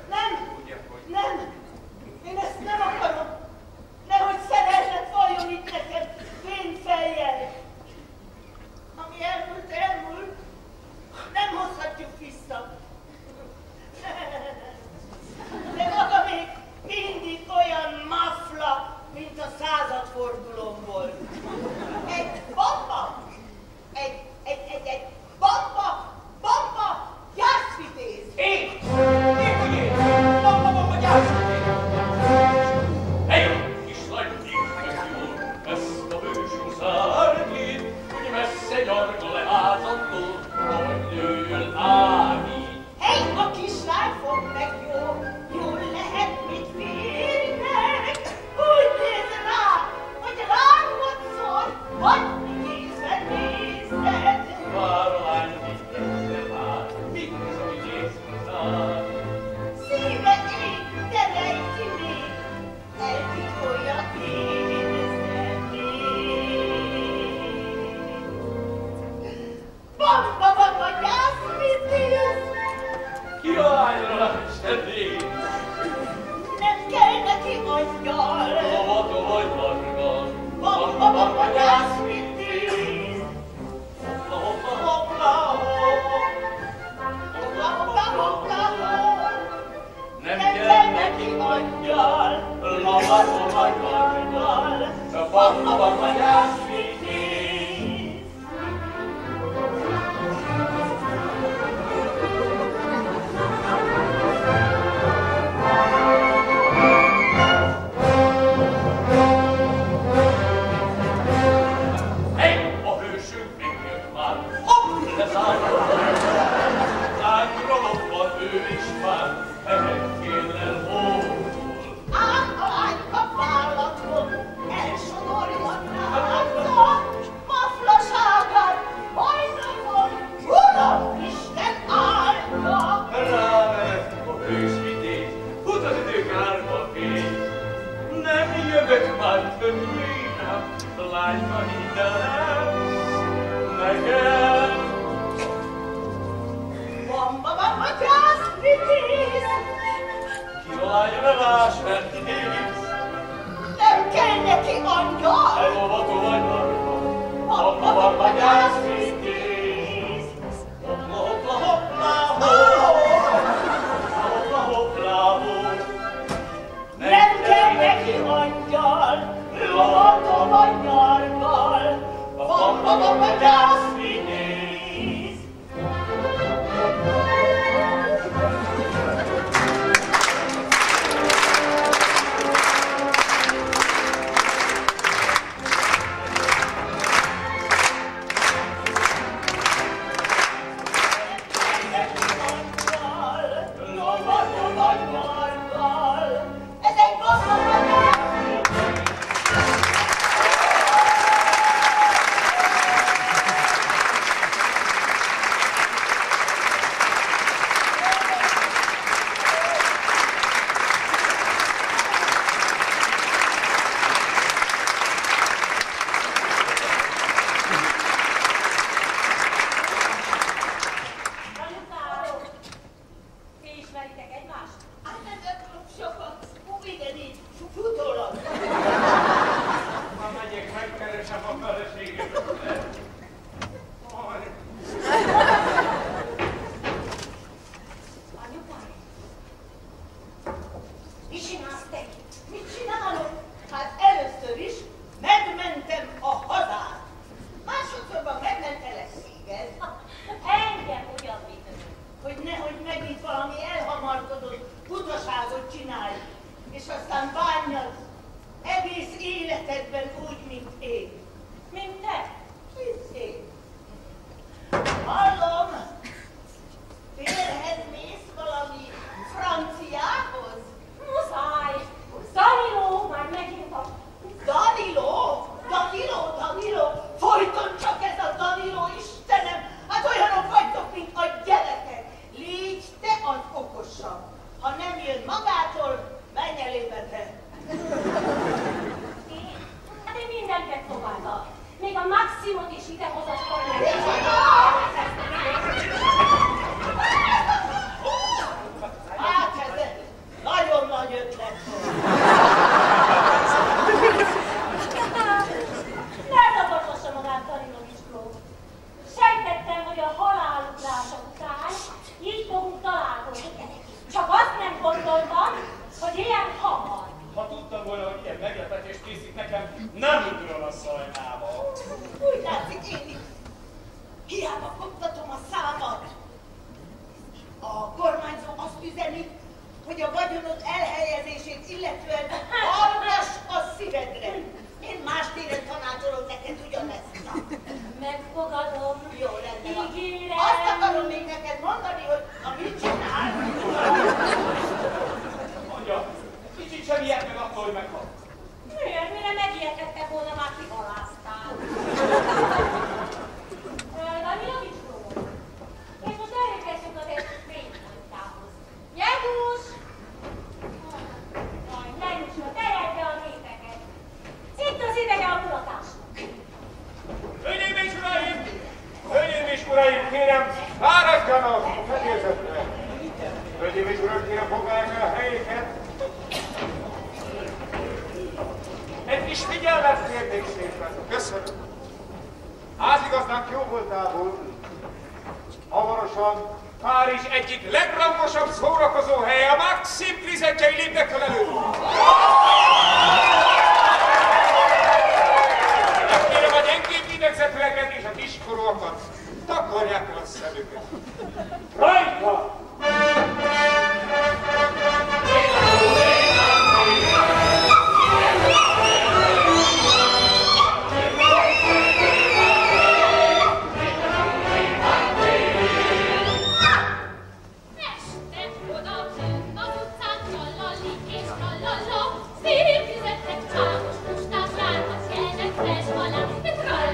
Bamba, bamba, just please. Kitalálja ne más, mert kinéz. Nem kell neki angyal. Elolvató vagy narva. Bamba, bamba, just please. Hoppla, hoppla, hoppla, hoppla, hoppla, hoppla. Nem kell neki angyal, lovatom a nyargal. Bamba, bamba, just please.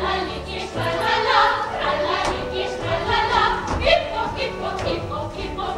Hippo, hippo, hippo,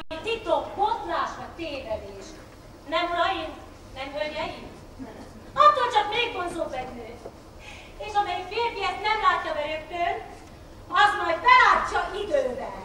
titok, botlás vagy tévedés. Nem uraim, nem hölgyeim? Attól csak még vonzóbb egy nő. És amelyik férfi ezt nem látja be rögtön, az majd belátja idővel.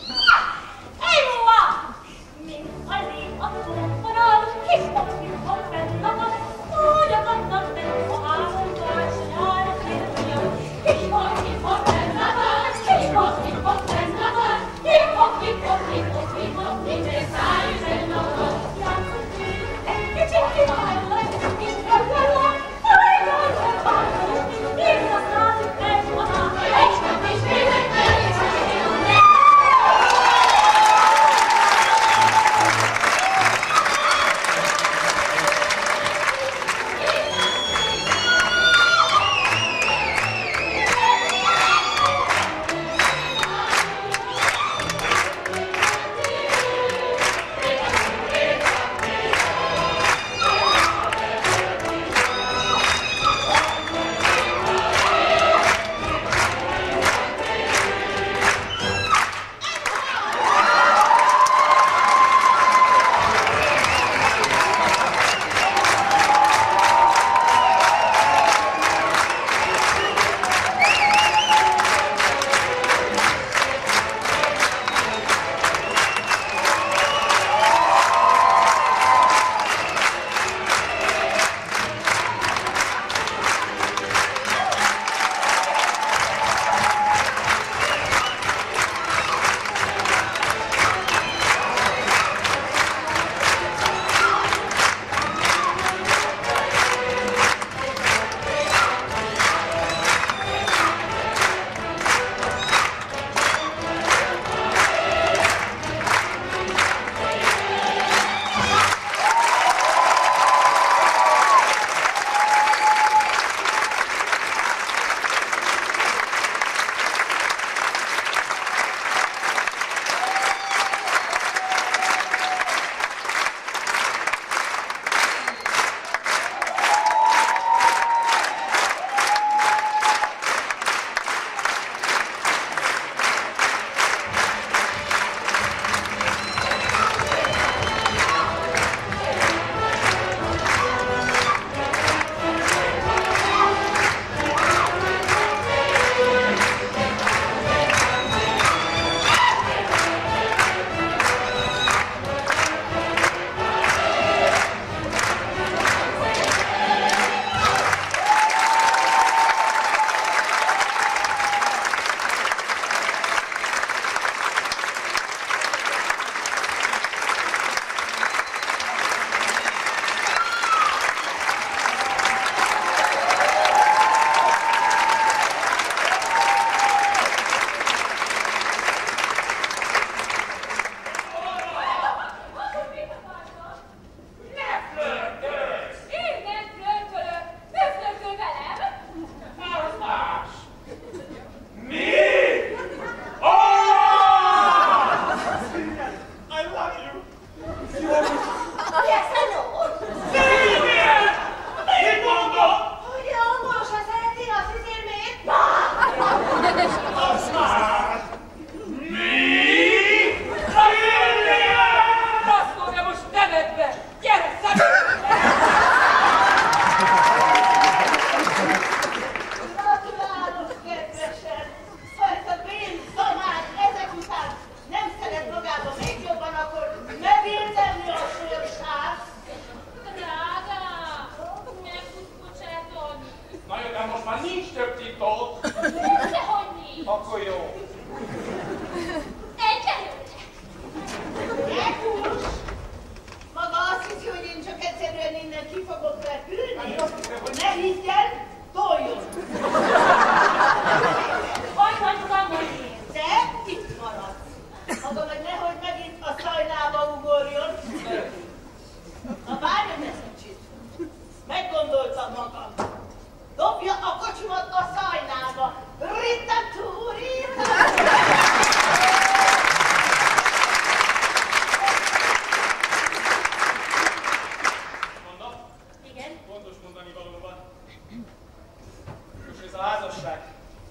Ejjóa! Mint a lég a tónal, kis papírok bennakat, úgy akadnak benne a álmodban, s a nyára férfiak. Kis papírok bennakat, kis papírok bennakat, kis papírok, kis papírok, minden száj bennakat. Játszunk tűn, egy kicsit kiválnak, kis papírok, hajjajjaj, hajjajj, így használjuk egy vonat, egy nap is mindenkel, és a mindenkel.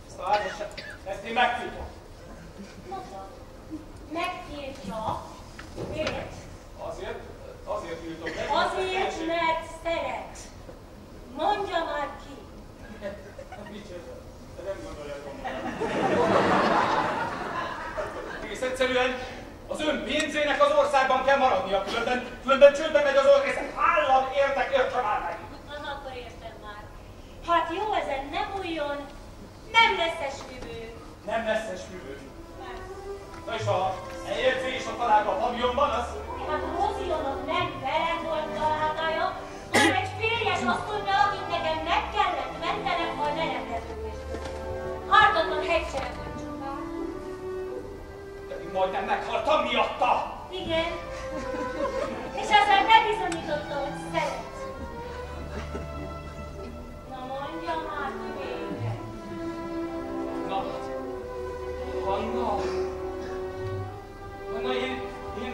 Megtiltja. Miért? Azért, azért ültök meg. Azért, mert szeret. Mondja már ki. Micsoda? Te nem gondolja egész egyszerűen az ön pénzének az országban kell maradnia, különben, különben csődbe megy az ország, ezt állam értek, értse már meg! Az akkor értem már. Hát jó, ezen nem újjon, nem lesz esküvő. Nem lesz esküvő. Na és a eljegyzés a találka a pavilonban, az... Hát Rózionok nem veled volt találkája, hanem egy férjes asszonnyal, akit nekem meg kellett mentenem a menetelődéstől. Ártatlan hegysereg volt csupán. De én majdnem meghaltam miatta! Igen. És ezzel bebizonyította, hogy szeret. Na mondja már ki végre. Na, Hanna! Hanna, én... én...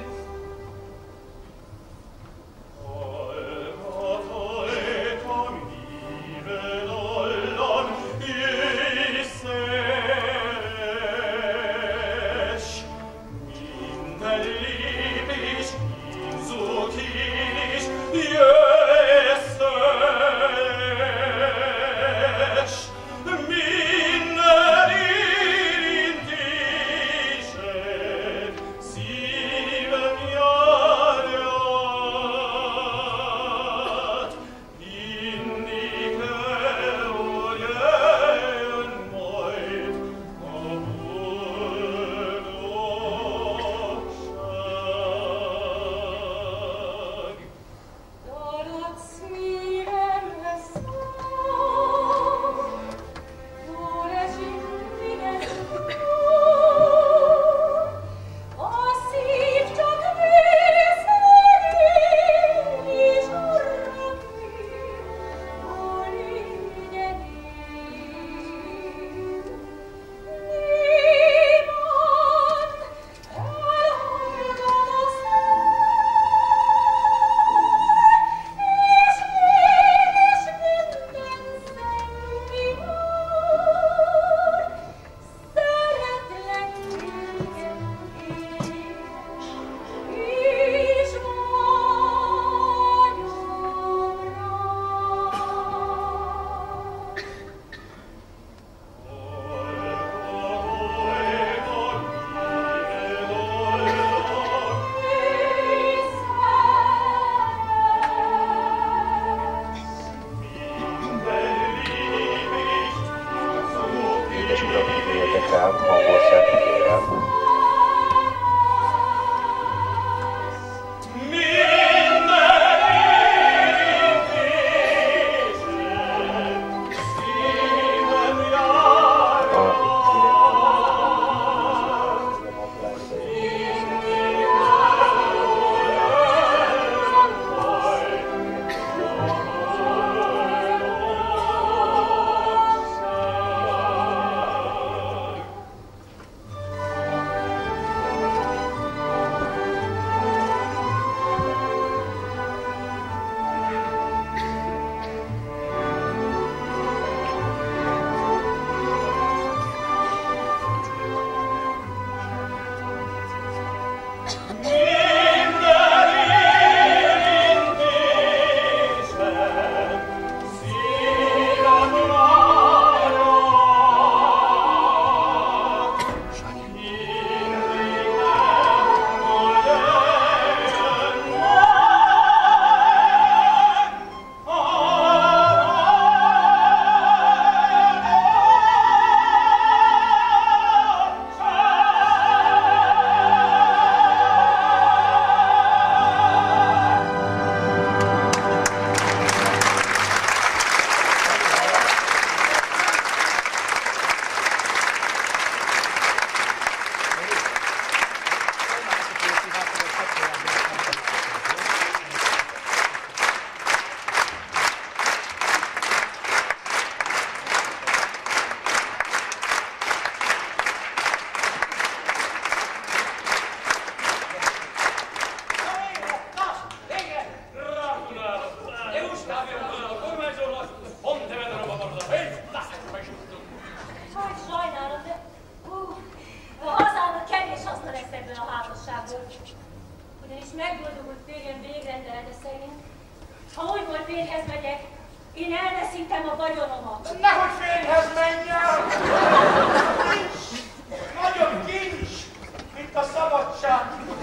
Ugyanis megboldogult férjem végrendelete szerint, ha újból férjhez megyek, én elveszítem a vagyonomat. Nehogy férjhez menjen! Nincs! Nagyobb kincs, mint a szabadság.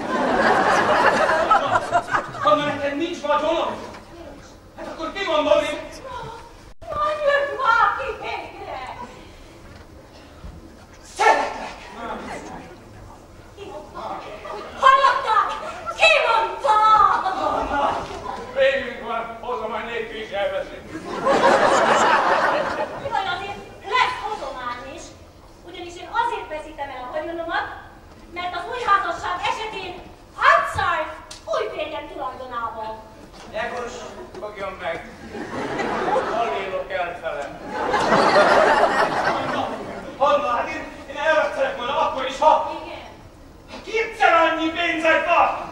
Anna, neked nincs vagyonod? Nincs. Hát akkor ki gondolni? Na, jött már ki végre! Szeretlek! Ki mondta? Hallottad? Ki mondta? Anna, végünk van, hozomány nélkül is elveszik. Bizony azért lesz hozomány is, ugyanis én azért veszítem el a vagyonomat, mert az új házasság esetén outside új férjem tulajdonában. Nyegos, fogjon meg! Halélok elfele. Anna, Anna, hát én, én elvesztelek volna akkor is, ha... Igen. ha kétszer annyi pénzed van!